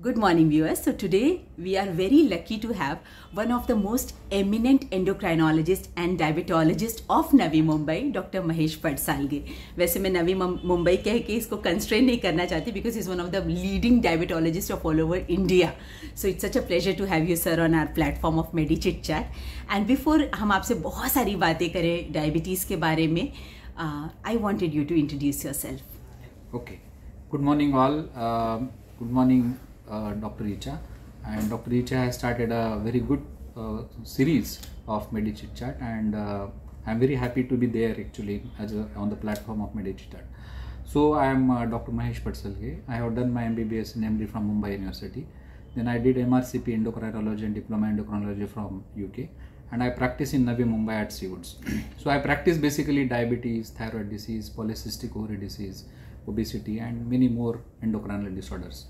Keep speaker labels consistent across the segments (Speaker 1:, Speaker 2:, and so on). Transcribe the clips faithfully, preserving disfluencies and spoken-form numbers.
Speaker 1: Good morning viewers. So today we are very lucky to have one of the most eminent endocrinologist and diabetologist of Navi Mumbai, Doctor Mahesh Padsalge. वैसे मैं नवी मुंबई कह के इसको constrain नहीं करना चाहती because he's one of the leading diabetologists of all over India. So it's such a pleasure to have you sir on our platform of Medi Chit Chat. And before हम आपसे बहुत सारी बातें करें डायबिटीज़ के बारे में, uh, I wanted you to introduce yourself.
Speaker 2: Okay. Good morning all. Uh, good morning. Uh, Doctor Richa, and Doctor Richa has started a very good uh, series of Medi Chit Chat, and uh, I'm very happy to be there actually as a, on the platform of Medi Chit Chat. So I am uh, Doctor Mahesh Padsalge. I have done my M B B S and M D from Mumbai University. Then I did M R C P endocrinology and diploma endocrinology from U K, and I practice in Navi Mumbai at Seawoods. So I practice basically diabetes, thyroid disease, polycystic ovary disease, obesity, and many more endocrine disorders.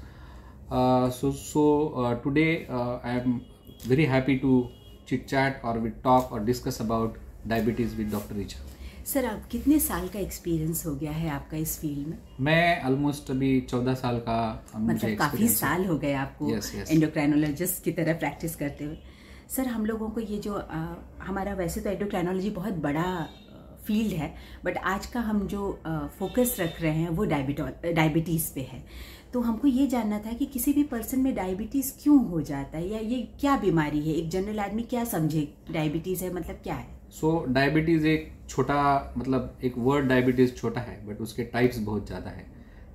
Speaker 2: Uh, so so uh, today uh, I am very happy to chit chat or we talk or discuss about diabetes with Doctor Richa.
Speaker 1: Sir आप कितने साल का experience हो गया है आपका इस field में? मैं
Speaker 2: ऑलमोस्ट अभी चौदह साल का,
Speaker 1: मतलब काफी साल हो गए आपको एंडोक्राइनोलॉजिस्ट की तरह प्रैक्टिस करते हुए. सर हम लोगों को ये जो आ, हमारा वैसे तो एंडोक्राइनोलॉजी बहुत बड़ा फील्ड है, बट आज का हम जो फोकस रख रहे हैं वो डायबिटीज़ पे है. तो हमको ये जानना था कि किसी भी पर्सन में डायबिटीज़ क्यों हो जाता है, या ये क्या बीमारी है, एक जनरल आदमी क्या समझे डायबिटीज़ है मतलब क्या है?
Speaker 2: सो so, डायबिटीज़ एक छोटा, मतलब एक वर्ड डायबिटीज़ छोटा है बट उसके टाइप्स बहुत ज़्यादा है.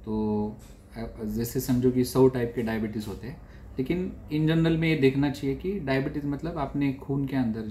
Speaker 2: तो जैसे समझो कि सौ टाइप के डायबिटीज़ होते हैं, लेकिन इन जनरल में ये देखना चाहिए कि डायबिटीज़ मतलब आपने खून के अंदर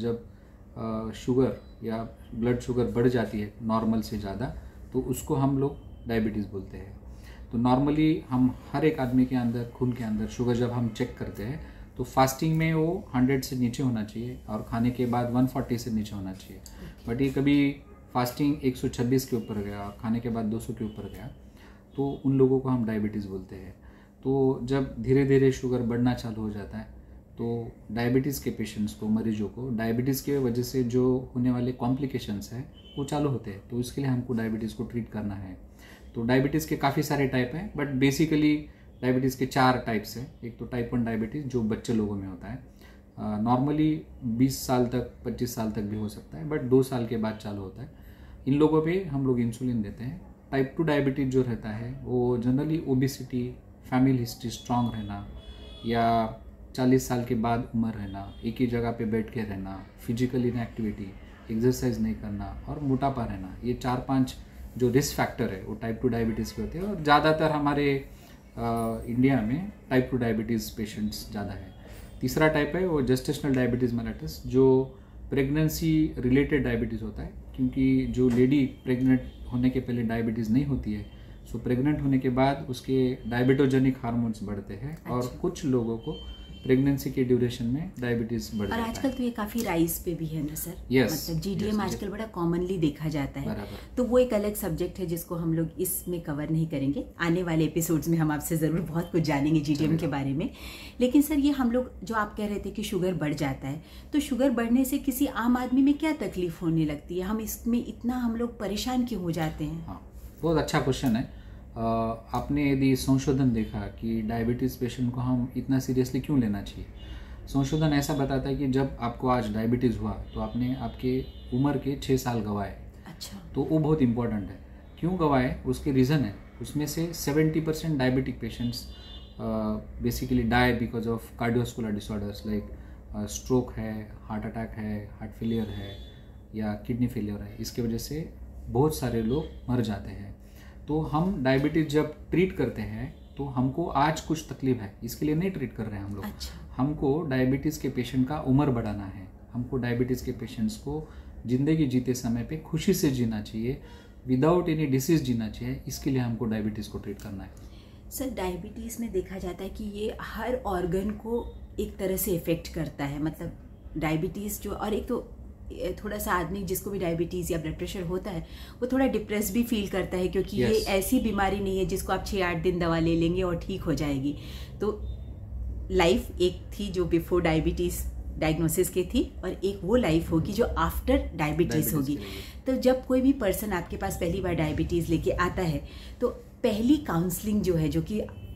Speaker 2: जब शुगर या ब्लड शुगर बढ़ जाती है नॉर्मल से ज़्यादा, तो उसको हम लोग डायबिटीज़ बोलते हैं. तो नॉर्मली हम हर एक आदमी के अंदर खून के अंदर शुगर जब हम चेक करते हैं तो फास्टिंग में वो हंड्रेड से नीचे होना चाहिए और खाने के बाद वन फोर्टी से नीचे होना चाहिए. बट ये कभी फास्टिंग एक सौ छब्बीस के ऊपर गया, खाने के बाद दो सौ के ऊपर गया, तो उन लोगों को हम डायबिटीज़ बोलते हैं. तो जब धीरे धीरे शुगर बढ़ना चालू हो जाता है तो डायबिटीज़ के पेशेंट्स को, मरीजों को डायबिटीज़ की वजह से जो होने वाले कॉम्प्लिकेशंस हैं वो चालू होते हैं. तो इसके लिए हमको डायबिटीज़ को ट्रीट करना है. तो डायबिटीज़ के काफ़ी सारे टाइप हैं, बट बेसिकली डायबिटीज़ के चार टाइप्स हैं. एक तो टाइप वन डायबिटीज़ जो बच्चे लोगों में होता है, नॉर्मली बीस साल तक पच्चीस साल तक भी हो सकता है, बट दो साल के बाद चालू होता है. इन लोगों पे हम लोग इंसुलिन देते हैं. टाइप टू डायबिटीज़ जो रहता है वो generally obesity, family history strong रहना, या चालीस साल के बाद उम्र रहना, एक ही जगह पे बैठ के रहना, फिजिकल इनएक्टिविटी, एक्सरसाइज नहीं करना और मोटापा रहना, ये चार पांच जो रिस्क फैक्टर है वो टाइप टू डायबिटीज़ के होते हैं. और ज़्यादातर हमारे आ, इंडिया में टाइप टू डायबिटीज़ पेशेंट्स ज़्यादा है. तीसरा टाइप है वो जेस्टेशनल डायबिटीज़ मेलेटस, जो प्रेगनेंसी रिलेटेड डायबिटीज़ होता है, क्योंकि जो लेडी प्रेग्नेंट होने के पहले डायबिटीज़ नहीं होती है, सो प्रेग्नेंट होने के बाद उसके डायबिटोजेनिक हार्मोन्स बढ़ते हैं. अच्छा. और कुछ लोगों को प्रेगनेंसी के ड्यूरेशन में डायबिटीज बढ़ जाता है. और आजकल
Speaker 1: तो ये काफी राइज पे भी है ना सर?
Speaker 2: yes,
Speaker 1: मतलब जीडीएम yes, आजकल yes. बड़ा कॉमनली देखा जाता है.
Speaker 2: बराबर.
Speaker 1: तो वो एक अलग सब्जेक्ट है जिसको हम लोग इसमें कवर नहीं करेंगे. आने वाले एपिसोड्स में हम आपसे जरूर बहुत कुछ जानेंगे जीडीएम के बारे में. लेकिन सर ये हम लोग जो आप कह रहे थे कि शुगर बढ़ जाता है, तो शुगर बढ़ने से किसी आम आदमी में क्या तकलीफ होने लगती है? हम इसमें इतना हम लोग परेशान क्यों हो जाते हैं?
Speaker 2: हाँ, बहुत अच्छा क्वेश्चन है. आपने यदि संशोधन देखा कि डायबिटीज़ पेशेंट को हम इतना सीरियसली क्यों लेना चाहिए, संशोधन ऐसा बताता है कि जब आपको आज डायबिटीज़ हुआ तो आपने आपके उम्र के छः साल गंवाए.
Speaker 1: अच्छा. तो
Speaker 2: वो बहुत इंपॉर्टेंट है. क्यों गंवाए, उसके रीज़न है. उसमें से seventy percent diabetic patients basically die because of cardiovascular disorders like stroke है, हार्ट अटैक है, हार्ट फेलियर है, या किडनी फेलियर है. इसके वजह से बहुत सारे लोग मर जाते हैं. तो हम डायबिटीज़ जब ट्रीट करते हैं तो हमको आज कुछ तकलीफ है इसके लिए नहीं ट्रीट कर रहे हैं हम लोग.
Speaker 1: अच्छा.
Speaker 2: हमको डायबिटीज़ के पेशेंट का उम्र बढ़ाना है. हमको डायबिटीज़ के पेशेंट्स को ज़िंदगी जीते समय पे खुशी से जीना चाहिए, विदाउट एनी डिसीज़ जीना चाहिए. इसके लिए हमको डायबिटीज़ को ट्रीट करना है.
Speaker 1: सर डायबिटीज़ में देखा जाता है कि ये हर ऑर्गन को एक तरह से इफ़ेक्ट करता है. मतलब डायबिटीज़ जो, और एक तो थोड़ा सा आदमी जिसको भी डायबिटीज़ या ब्लड प्रेशर होता है वो थोड़ा डिप्रेस भी फील करता है, क्योंकि yes. ये ऐसी बीमारी नहीं है जिसको आप छः आठ दिन दवा ले लेंगे और ठीक हो जाएगी. तो लाइफ एक थी जो बिफोर डायबिटीज़ डायग्नोसिस की थी, और एक वो लाइफ होगी जो आफ्टर डायबिटीज़ होगी. तो जब कोई भी पर्सन आपके पास पहली बार डायबिटीज़ लेके आता है तो पहली काउंसलिंग जो है, जो कि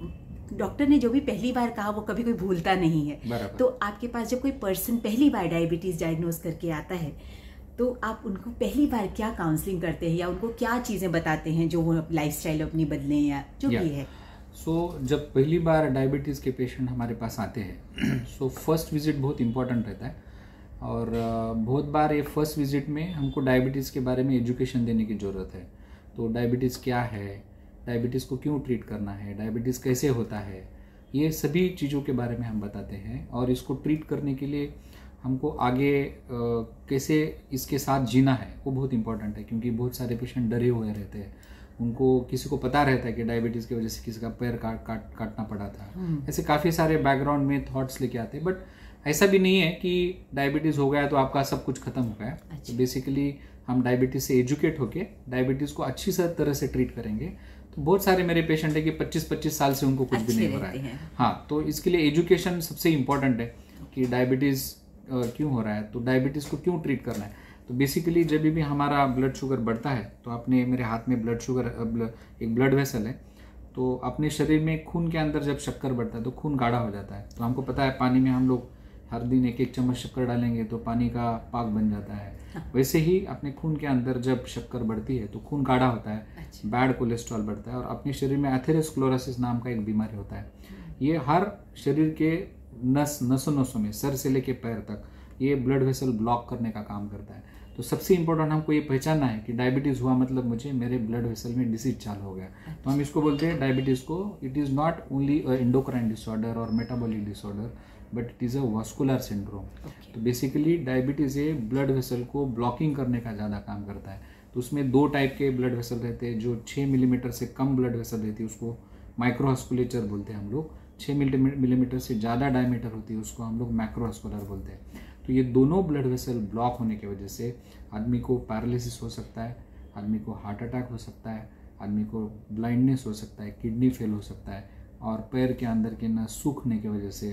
Speaker 1: डॉक्टर ने जो भी पहली बार कहा वो कभी कोई भूलता नहीं है। तो आपके पास जब कोई पर्सन पहली बार डायबिटीज डायग्नोज करके आता है तो आप उनको पहली बार क्या काउंसलिंग करते हैं या उनको क्या चीज़ें बताते हैं जो वो लाइफस्टाइल अपनी बदलें या जो भी है?
Speaker 2: सो so, जब पहली बार डायबिटीज़ के पेशेंट हमारे पास आते हैं सो फर्स्ट विजिट बहुत इंपॉर्टेंट रहता है और बहुत बार ये फर्स्ट विजिट में हमको डायबिटीज़ के बारे में एजुकेशन देने की ज़रूरत है। तो डायबिटीज़ क्या है, डायबिटीज़ को क्यों ट्रीट करना है, डायबिटीज़ कैसे होता है, ये सभी चीज़ों के बारे में हम बताते हैं और इसको ट्रीट करने के लिए हमको आगे आ, कैसे इसके साथ जीना है वो बहुत इंपॉर्टेंट है, क्योंकि बहुत सारे पेशेंट डरे हुए रहते हैं। उनको किसी को पता रहता है कि डायबिटीज़ की वजह से किसी का पैर काट काट काटना पड़ा था, ऐसे काफ़ी सारे बैकग्राउंड में थॉट्स लेके आते हैं। बट ऐसा भी नहीं है कि डायबिटीज़ हो गया तो आपका सब कुछ खत्म हो गया। तो बेसिकली हम डायबिटीज़ से एजुकेट होके डायबिटीज़ को अच्छी तरह से ट्रीट करेंगे। तो बहुत सारे मेरे पेशेंट है कि पच्चीस पच्चीस साल से उनको कुछ भी नहीं हो रहा है। हाँ, तो इसके लिए एजुकेशन सबसे इम्पोर्टेंट है कि डायबिटीज़ क्यों हो रहा है, तो डायबिटीज़ को क्यों ट्रीट करना है। तो बेसिकली जब भी हमारा ब्लड शुगर बढ़ता है तो आपने मेरे हाथ में ब्लड शुगर एक ब्लड वेसल है, तो अपने शरीर में खून के अंदर जब शक्कर बढ़ता है तो खून गाढ़ा हो जाता है। तो हमको पता है पानी में हम लोग हर दिन एक एक चम्मच शक्कर डालेंगे तो पानी का पाक बन जाता है। हाँ। वैसे ही अपने खून के अंदर जब शक्कर बढ़ती है तो खून गाढ़ा होता है, अच्छा। बैड कोलेस्ट्रॉल बढ़ता है और अपने शरीर में एथेरोस्क्लेरोसिस नाम का एक बीमारी होता है। ये हर शरीर के नस नसों नसों में सर से लेके पैर तक ये ब्लड वेसल ब्लॉक करने का काम करता है। तो सबसे इम्पोर्टेंट हमको ये पहचानना है कि डायबिटीज़ हुआ मतलब मुझे मेरे ब्लड वेसल में डिसीज चालू हो गया। तो हम इसको बोलते हैं डायबिटीज़ को it is not only a endocrine disorder और metabolic disorder but it is a vascular syndrome. तो बेसिकली डायबिटीज़ ये ब्लड वेसल को ब्लॉकिंग करने का ज़्यादा काम करता है। तो उसमें दो टाइप के ब्लड वेसल रहते हैं। जो छः मिलीमीटर से कम ब्लड वेसल रहती है उसको माइक्रोवास्कुलेचर बोलते हैं हम लोग। छः मिलीमीटर से ज़्यादा डायमीटर होती है उसको हम लोग मैक्रोवास्कुलर बोलते हैं। तो ये दोनों ब्लड वेसल ब्लॉक होने की वजह से आदमी को पैरालिसिस हो सकता है, आदमी को हार्ट अटैक हो सकता है, आदमी को ब्लाइंडनेस हो सकता है, किडनी फेल हो सकता है और पैर के अंदर के नस सूखने की वजह से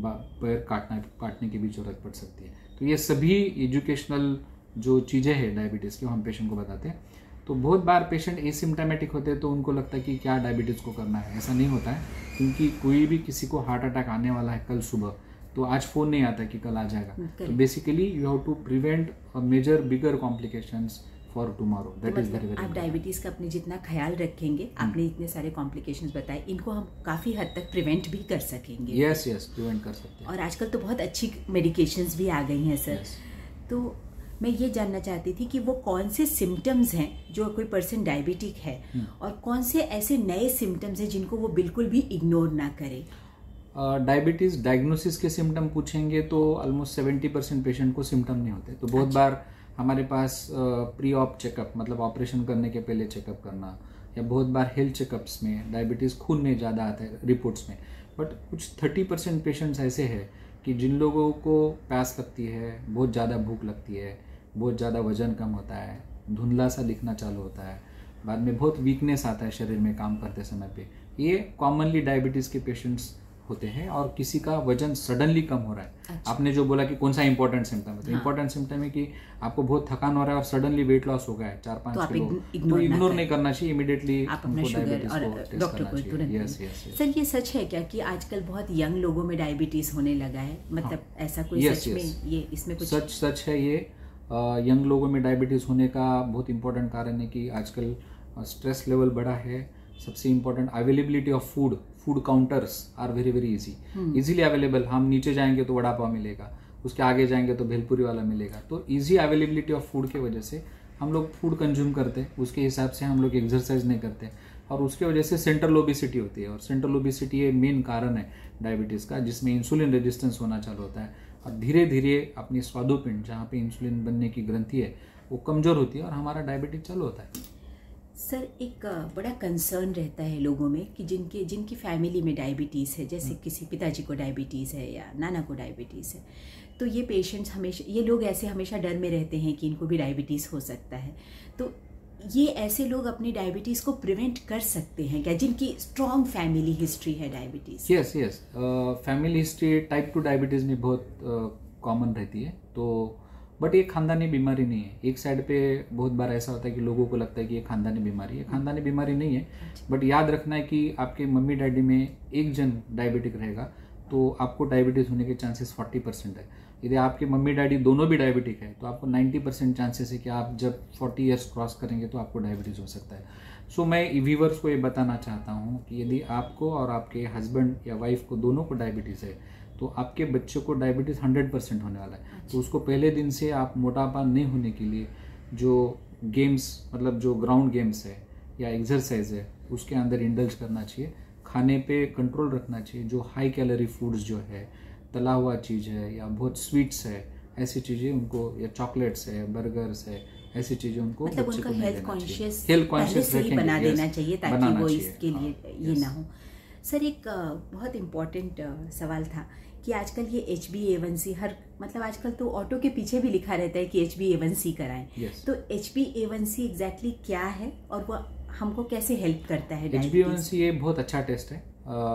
Speaker 2: पैर काटना काटने की भी जरूरत पड़ सकती है। तो ये सभी एजुकेशनल जो चीज़ें हैं डायबिटीज़ की हम पेशेंट को बताते हैं। तो बहुत बार पेशेंट एसिम्प्टोमेटिक होते हैं तो उनको लगता है कि क्या डायबिटीज़ को करना है। ऐसा नहीं होता है, क्योंकि कोई भी किसी को हार्ट अटैक आने वाला है कल सुबह तो आज फ़ोन नहीं आता कि कल आ जाएगा। तो basically you have to prevent major bigger complications for tomorrow. That is very very.
Speaker 1: आप डायबिटीज़ का अपने जितना ख्याल रखेंगे, आपने इतने सारे कॉम्प्लिकेशंस बताए, इनको हम काफ़ी हद तक प्रिवेंट भी कर सकेंगे।
Speaker 2: यस यस प्रिवेंट कर सकते हैं।
Speaker 1: और आजकल तो बहुत अच्छी मेडिकेशंस भी आ गई हैं सर। yes. तो मैं ये जानना चाहती थी कि वो कौन से सिम्टम्स हैं जो कोई पर्सन डायबिटिक है और कौन से ऐसे नए सिम्टम्स हैं जिनको वो बिल्कुल भी इग्नोर ना करे।
Speaker 2: डायबिटीज़ uh, डायग्नोसिस के सिम्टम पूछेंगे तो ऑलमोस्ट सेवेंटी परसेंट पेशेंट को सिम्टम नहीं होते। तो बहुत अच्छा। बार हमारे पास प्री ऑप चेकअप मतलब ऑपरेशन करने के पहले चेकअप करना या बहुत बार हेल्थ चेकअप्स में डायबिटीज़ खून में ज़्यादा आता है रिपोर्ट्स में। बट कुछ थर्टी परसेंट पेशेंट्स ऐसे हैं कि जिन लोगों को प्यास लगती है, बहुत ज़्यादा भूख लगती है, बहुत ज़्यादा वजन कम होता है, धुंधला सा दिखना चालू होता है, बाद में बहुत वीकनेस आता है शरीर में काम करते समय पे, ये कॉमनली डायबिटीज़ के पेशेंट्स होते हैं। और किसी का वजन सडनली कम हो रहा है। अच्छा। आपने जो बोला कि कौन सा इंपॉर्टेंट सिम्टम है, तो इंपॉर्टेंट सिम्टम है कि आपको बहुत थकान हो रहा है और सडनली वेट लॉस हो गया है चार पाँच किलो, तो इग्नोर नहीं करना चाहिए, इमीडिएटली हमको डायबिटीज को टेस्ट करना चाहिए। यस यस
Speaker 1: सर, ये सच है क्या कि आजकल बहुत यंग लोगों में डायबिटीज होने लगा है? मतलब ऐसा कोई सच में ये इसमें कुछ
Speaker 2: सच सच है? ये यंग लोगों में डायबिटीज होने का बहुत इंपॉर्टेंट कारण है कि आजकल स्ट्रेस लेवल बढ़ा है। सबसे important availability of food, food counters are very very easy, easily available. हम नीचे जाएंगे तो वड़ा पाव मिलेगा, उसके आगे जाएंगे तो भेलपुरी वाला मिलेगा। तो इजी अवेलेबिलिटी ऑफ फूड की वजह से हम लोग फूड कंज्यूम करते हैं, उसके हिसाब से हम लोग एक्सरसाइज नहीं करते और उसके वजह से सेंट्रल ओबेसिटी होती है। और सेंट्रल ओबेसिटी ये मेन कारण है डायबिटीज़ का, जिसमें इंसुलिन रेजिस्टेंस होना चालू होता है और धीरे धीरे अपनी स्वादुपिंड जहाँ पे इंसुलिन बनने की ग्रंथि है वो कमज़ोर होती है और हमारा डायबिटीज चालू होता है।
Speaker 1: सर, एक बड़ा कंसर्न रहता है लोगों में कि जिनके जिनकी फैमिली में डायबिटीज़ है, जैसे किसी पिताजी को डायबिटीज़ है या नाना को डायबिटीज़ है, तो ये पेशेंट्स हमेशा, ये लोग ऐसे हमेशा डर में रहते हैं कि इनको भी डायबिटीज़ हो सकता है। तो ये ऐसे लोग अपनी डायबिटीज़ को प्रिवेंट कर सकते हैं क्या, जिनकी स्ट्रॉन्ग फैमिली हिस्ट्री है diabetes?
Speaker 2: Yes yes family history type two diabetes में बहुत कॉमन uh, रहती है। तो बट ये खानदानी बीमारी नहीं है। एक साइड पे बहुत बार ऐसा होता है कि लोगों को लगता है कि ये खानदानी बीमारी है, खानदानी बीमारी नहीं है। बट याद रखना है कि आपके मम्मी डैडी में एक जन डायबिटिक रहेगा तो आपको डायबिटीज़ होने के चांसेस फोर्टी परसेंट है। यदि आपके मम्मी डैडी दोनों भी डायबिटिक है तो आपको नाइन्टी परसेंट चांसेस है कि आप जब फोर्टी ईयर्स क्रॉस करेंगे तो आपको डायबिटीज़ हो सकता है। सो so, मैं व्यूवर्स को ये बताना चाहता हूँ कि यदि आपको और आपके हस्बैंड या वाइफ को दोनों को डायबिटीज़ है तो आपके बच्चों को डायबिटीज़ हंड्रेड परसेंट होने वाला है। तो उसको पहले दिन से आप मोटापा नहीं होने के लिए जो गेम्स मतलब जो ग्राउंड गेम्स है या एक्सरसाइज है उसके अंदर इंडल्ज करना चाहिए। खाने पे कंट्रोल रखना चाहिए। जो हाई कैलोरी फूड्स जो है, तला हुआ चीज़ है या बहुत स्वीट्स है, ऐसी चीज़ें उनको, या चॉकलेट्स है, बर्गर्स है, ऐसी चीज़ें उनको
Speaker 1: मतलब उनका हेल्थ कॉन्शियस
Speaker 2: हेल्थ कॉन्शियस
Speaker 1: बना देना चाहिए ताकि वो इसके लिए ये
Speaker 2: yes.
Speaker 1: ना हो। सर एक बहुत इम्पोर्टेंट सवाल था कि आजकल ये H B A one C हर मतलब आजकल तो ऑटो के पीछे भी लिखा रहता है कि H B A one C कराएं।
Speaker 2: yes.
Speaker 1: तो H B A one C exactly क्या है और वो हमको कैसे हेल्प करता है?
Speaker 2: H B A one C ये बहुत अच्छा टेस्ट है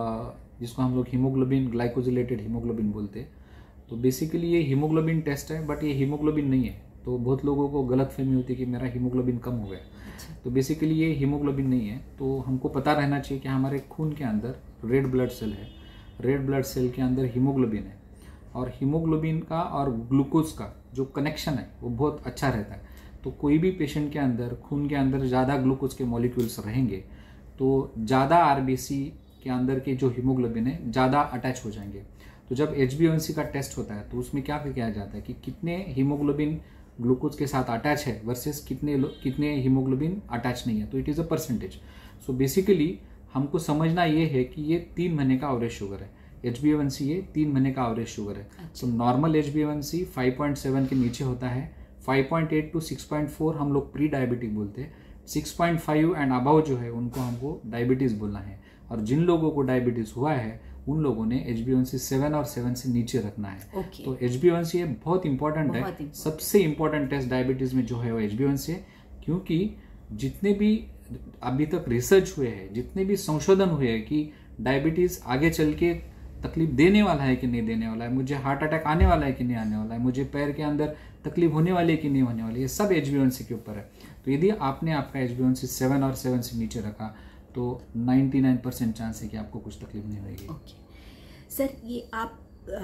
Speaker 2: जिसको हम लोग हीमोग्लोबिन, ग्लाइकोजिलेटेड हीमोग्लोबिन बोलते हैं। तो बेसिकली ये हीमोग्लोबिन टेस्ट है, बट ये हीमोग्लोबिन नहीं है। तो बहुत लोगों को गलत फहमी होती है कि मेरा हीमोग्लोबिन कम हो गया। अच्छा। तो बेसिकली ये हीमोग्लोबिन नहीं है। तो हमको पता रहना चाहिए कि हमारे खून के अंदर रेड ब्लड सेल है, रेड ब्लड सेल के अंदर हीमोग्लोबिन है, और हीमोग्लोबिन का और ग्लूकोज का जो कनेक्शन है वो बहुत अच्छा रहता है। तो कोई भी पेशेंट के अंदर खून के अंदर ज़्यादा ग्लूकोज के मॉलिक्यूल्स रहेंगे तो ज़्यादा आरबीसी के अंदर के जो हीमोग्लोबिन है ज़्यादा अटैच हो जाएंगे। तो जब H B A one C का टेस्ट होता है तो उसमें क्या किया जाता है कि कितने हीमोग्लोबिन ग्लूकोज के साथ अटैच है वर्सेस कितने कितने हीमोग्लोबिन अटैच नहीं है। तो it is a percentage. So basically हमको समझना ये है कि ये तीन महीने का एवरेज शुगर है। H B A one C ये तीन महीने का एवरेज शुगर है। तो normal H B A one C five point seven के नीचे होता है। Five point eight to six point four हम लोग प्री डायबिटिक बोलते हैं। Six point five and above जो है उनको हमको डायबिटीज़ बोलना है। और जिन लोगों को डायबिटीज़ हुआ है उन लोगों ने H B A one C seven और सेवन से नीचे रखना है। okay. तो H B A one C बहुत इंपॉर्टेंट है। सबसे इंपॉर्टेंट टेस्ट डायबिटीज़ में जो है वो H B A one C है, क्योंकि जितने भी अभी तक रिसर्च हुए हैं, जितने भी संशोधन हुए हैं कि डायबिटीज़ आगे चल के तकलीफ देने वाला है कि नहीं देने वाला है, मुझे हार्ट अटैक आने वाला है कि नहीं आने वाला है, मुझे पैर के अंदर तकलीफ होने वाली है कि नहीं होने वाली है, ये सब H B A one C के ऊपर है। तो यदि आपने आपका H B A one C seven और सेवन से नीचे रखा तो निन्यानवे परसेंट चांस है कि आपको कुछ तकलीफ नहीं होगी।
Speaker 1: ओके सर, ये आप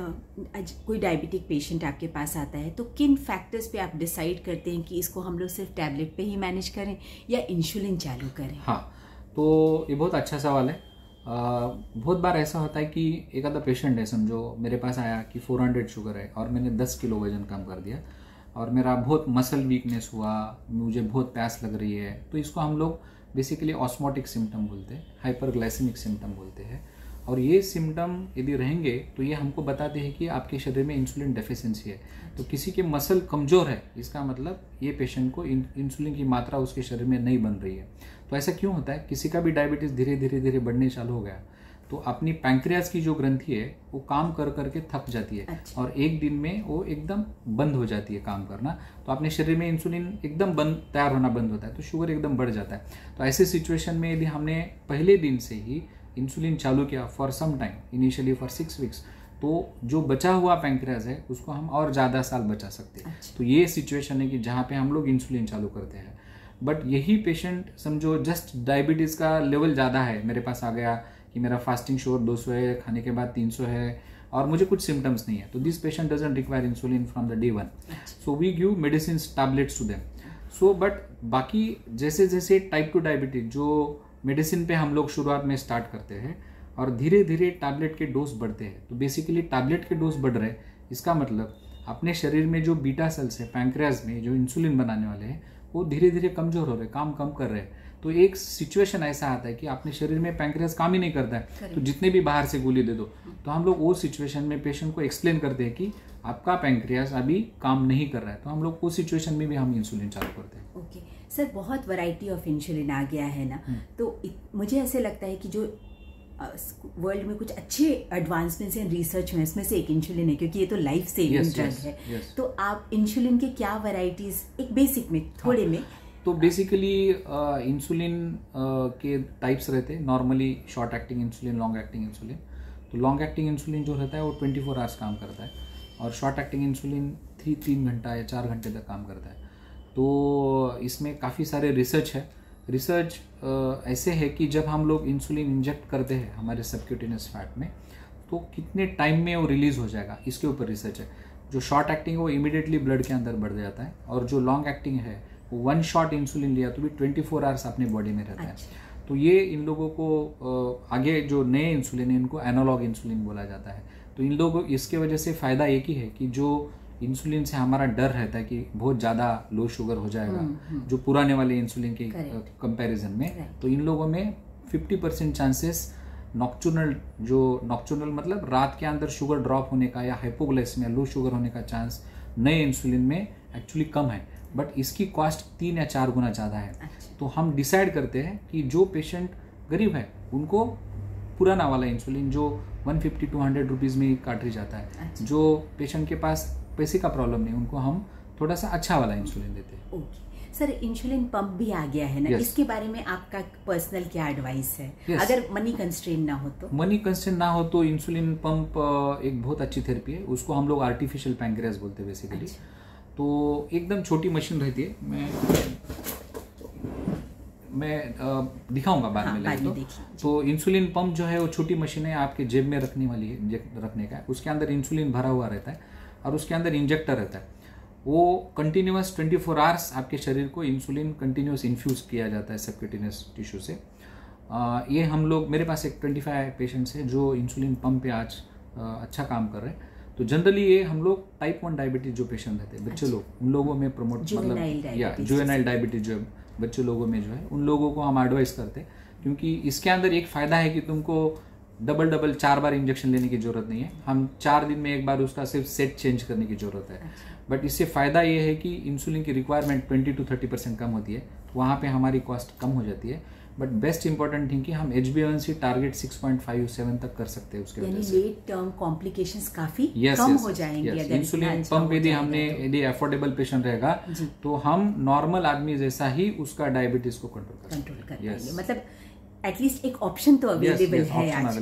Speaker 1: आज कोई डायबिटिक पेशेंट आपके पास आता है तो किन फैक्टर्स पे आप डिसाइड करते हैं कि इसको हम लोग सिर्फ टैबलेट पे ही मैनेज करें या इंसुलिन चालू करें?
Speaker 2: हाँ, तो ये बहुत अच्छा सवाल है। आ, बहुत बार ऐसा होता है कि एक आधा पेशेंट है, समझो मेरे पास आया कि चार सौ शुगर है और मैंने दस किलो वजन कम कर दिया और मेरा बहुत मसल वीकनेस हुआ, मुझे बहुत प्यास लग रही है। तो इसको हम लोग बेसिकली ऑस्मोटिक सिम्टम बोलते हैं, हाइपरग्लाइसेमिक सिम्टम बोलते हैं। और ये सिम्टम यदि रहेंगे तो ये हमको बताते हैं कि आपके शरीर में इंसुलिन डेफिशिएंसी है। तो किसी के मसल कमज़ोर है, इसका मतलब ये पेशेंट को इंसुलिन की मात्रा उसके शरीर में नहीं बन रही है। तो ऐसा क्यों होता है? किसी का भी डायबिटीज़ धीरे धीरे धीरे बढ़ने चालू हो गया तो अपनी पैंक्रियास की जो ग्रंथि है वो काम कर करके थक जाती है। अच्छा। और एक दिन में वो एकदम बंद हो जाती है काम करना। तो अपने शरीर में इंसुलिन एकदम बंद तैयार होना बंद होता है तो शुगर एकदम बढ़ जाता है। तो ऐसे सिचुएशन में यदि हमने पहले दिन से ही इंसुलिन चालू किया for some time, initially for six weeks, तो जो बचा हुआ पैंक्रियास है उसको हम और ज़्यादा साल बचा सकते हैं। अच्छा। तो ये सिचुएशन है कि जहाँ पे हम लोग इंसुलिन चालू करते हैं। बट यही पेशेंट समझो जस्ट डायबिटीज़ का लेवल ज़्यादा है, मेरे पास आ गया कि मेरा फास्टिंग शुगर दो सौ है, खाने के बाद तीन सौ है और मुझे कुछ सिम्टम्स नहीं है, तो this patient doesn't require insulin from the day one. So we give medicine tablets to them. So but बाकी जैसे जैसे टाइप टू डायबिटीज जो मेडिसिन पे हम लोग शुरुआत में स्टार्ट करते हैं और धीरे धीरे टैबलेट के डोज बढ़ते हैं। तो बेसिकली टैबलेट के डोज बढ़ रहे हैं, इसका मतलब अपने शरीर में जो बीटा सेल्स है पैंक्रियाज में जो इंसुलिन बनाने वाले हैं वो धीरे धीरे कमजोर हो रहे हैं, काम कम कर रहे हैं। तो एक सिचुएशन ऐसा आता है कि अपने शरीर में पैंक्रियाज काम ही नहीं करता है, तो जितने भी बाहर से गोली दे दो। तो हम लोग वो सिचुएशन में पेशेंट को एक्सप्लेन करते हैं कि आपका पैंक्रियाज अभी काम नहीं कर रहा है, तो हम लोग उस सिचुएशन में भी हम इंसुलिन चालू करते हैं।
Speaker 1: Okay okay. सर, बहुत वैरायटी ऑफ इंसुलिन आ गया है ना, तो मुझे ऐसे लगता है कि जो वर्ल्ड में कुछ अच्छे एडवांसमेंट्स इन रिसर्च में इसमें से एक इंसुलिन है, क्योंकि ये तो लाइफ सेविंग ड्रग है। yes. तो आप इंसुलिन के क्या वैरायटीज एक बेसिक में थोड़े में?
Speaker 2: तो बेसिकली इंसुलिन के टाइप्स रहते हैं। Normally short acting insulin, long acting insulin. तो लॉन्ग एक्टिंग इंसुलिन जो रहता है वो ट्वेंटी फोर आवर्स काम करता है और शॉर्ट एक्टिंग इंसुलिन थ्री तीन घंटा या चार घंटे तक काम करता है। तो इसमें काफ़ी सारे रिसर्च है। रिसर्च ऐसे है कि जब हम लोग इंसुलिन इंजेक्ट करते हैं हमारे सबक्यूटेनियस फैट में, तो कितने टाइम में वो रिलीज हो जाएगा, इसके ऊपर रिसर्च है। जो शॉर्ट एक्टिंग है वो इमीडिएटली ब्लड के अंदर बढ़ जाता है, और जो लॉन्ग एक्टिंग है वो वन शॉट इंसुलिन लिया तो भी ट्वेंटी फोर आवर्स अपने बॉडी में रहता है। तो ये इन लोगों को आगे जो नए इंसुलिन है इनको एनालॉग इंसुलिन बोला जाता है। तो इन लोगों इसके वजह से फ़ायदा एक ही है कि जो इंसुलिन से हमारा डर रहता है कि बहुत ज़्यादा लो शुगर हो जाएगा जो पुराने वाले इंसुलिन के कंपैरिजन में, तो इन लोगों में फिफ्टी परसेंट चांसेस नॉक्चुरनल, जो नॉक्चुरनल मतलब रात के अंदर शुगर ड्रॉप होने का या हाइपोग्लाइसेमिया लो शुगर होने का चांस नए इंसुलिन में एक्चुअली कम है, बट इसकी कॉस्ट तीन या चार गुना ज़्यादा है। अच्छा। तो हम डिसाइड करते हैं कि जो पेशेंट गरीब है उनको पुराना वाला इंसुलिन जो one fifty two hundred rupees में कार्ट्रिज आता है। अच्छा। जो पेशेंट के पास पैसे का प्रॉब्लम नहीं उनको हम थोड़ा सा अच्छा वाला इंसुलिन देते हैं।
Speaker 1: ओके सर, इंसुलिन पंप भी आ गया है ना, yes. इसके बारे में आपका पर्सनल क्या एडवाइस है? yes. अगर मनी कंस्ट्रेंट ना हो तो?
Speaker 2: मनी कंस्ट्रेंट ना हो तो इंसुलिन पंप एक बहुत अच्छी थेरेपी है, उसको हम लोग आर्टिफिशियल पैंक्रियास बोलते हैं बेसिकली। अच्छा। तो एकदम छोटी मशीन रहती है, मैं मैं दिखाऊंगा बाद
Speaker 1: हाँ,
Speaker 2: में लगे तो। तो इंसुलिन पंप जो है वो छोटी मशीन है, आपके जेब में रखने वाली है, रखने का है। उसके अंदर इंसुलिन भरा हुआ रहता है और उसके अंदर इंजेक्टर रहता है। वो कंटिन्यूस ट्वेंटी फोर आवर्स आपके शरीर को इंसुलिन कंटिन्यूस इन्फ्यूज किया जाता है सबक्यूटेनियस टिश्यू से। आ, ये हम लोग, मेरे पास एक ट्वेंटी फाइव पेशेंट्स हैं जो इंसुलिन पंप पे आज आ, अच्छा काम कर रहे हैं। तो जनरली ये हम लोग टाइप वन डायबिटीज जो पेशेंट रहते हैं बच्चे लोग, उन लोगों में प्रमोट मतलब या जुवेनाइल डायबिटीज जो बच्चे लोगों में जो है उन लोगों को हम एडवाइस करते हैं, क्योंकि इसके अंदर एक फ़ायदा है कि तुमको डबल डबल चार बार इंजेक्शन लेने की जरूरत नहीं है। हम चार दिन में एक बार उसका सिर्फ सेट चेंज करने की जरूरत है। बट इससे फ़ायदा ये है कि इंसुलिन की requirement twenty to thirty percent कम होती है, वहाँ पे हमारी कॉस्ट कम हो जाती है। बट बेस्ट इंपॉर्टेंट थिंग कि हम H B A one C target six point five seven तक कर सकते हैं। उसके वजह से
Speaker 1: लेट टर्म कॉम्प्लिकेशंस काफी
Speaker 2: yes,
Speaker 1: कम
Speaker 2: yes,
Speaker 1: हो जाएंगे।
Speaker 2: yes, इंसुलिन पंप यदि हमने यदि अफोर्डेबल पेशेंट रहेगा तो हम नॉर्मल आदमी जैसा ही उसका डायबिटीज को कंट्रोल
Speaker 1: कंट्रोल कर पाएंगे। मतलब एटलीस्ट एक ऑप्शन तो अवेलेबल है आज।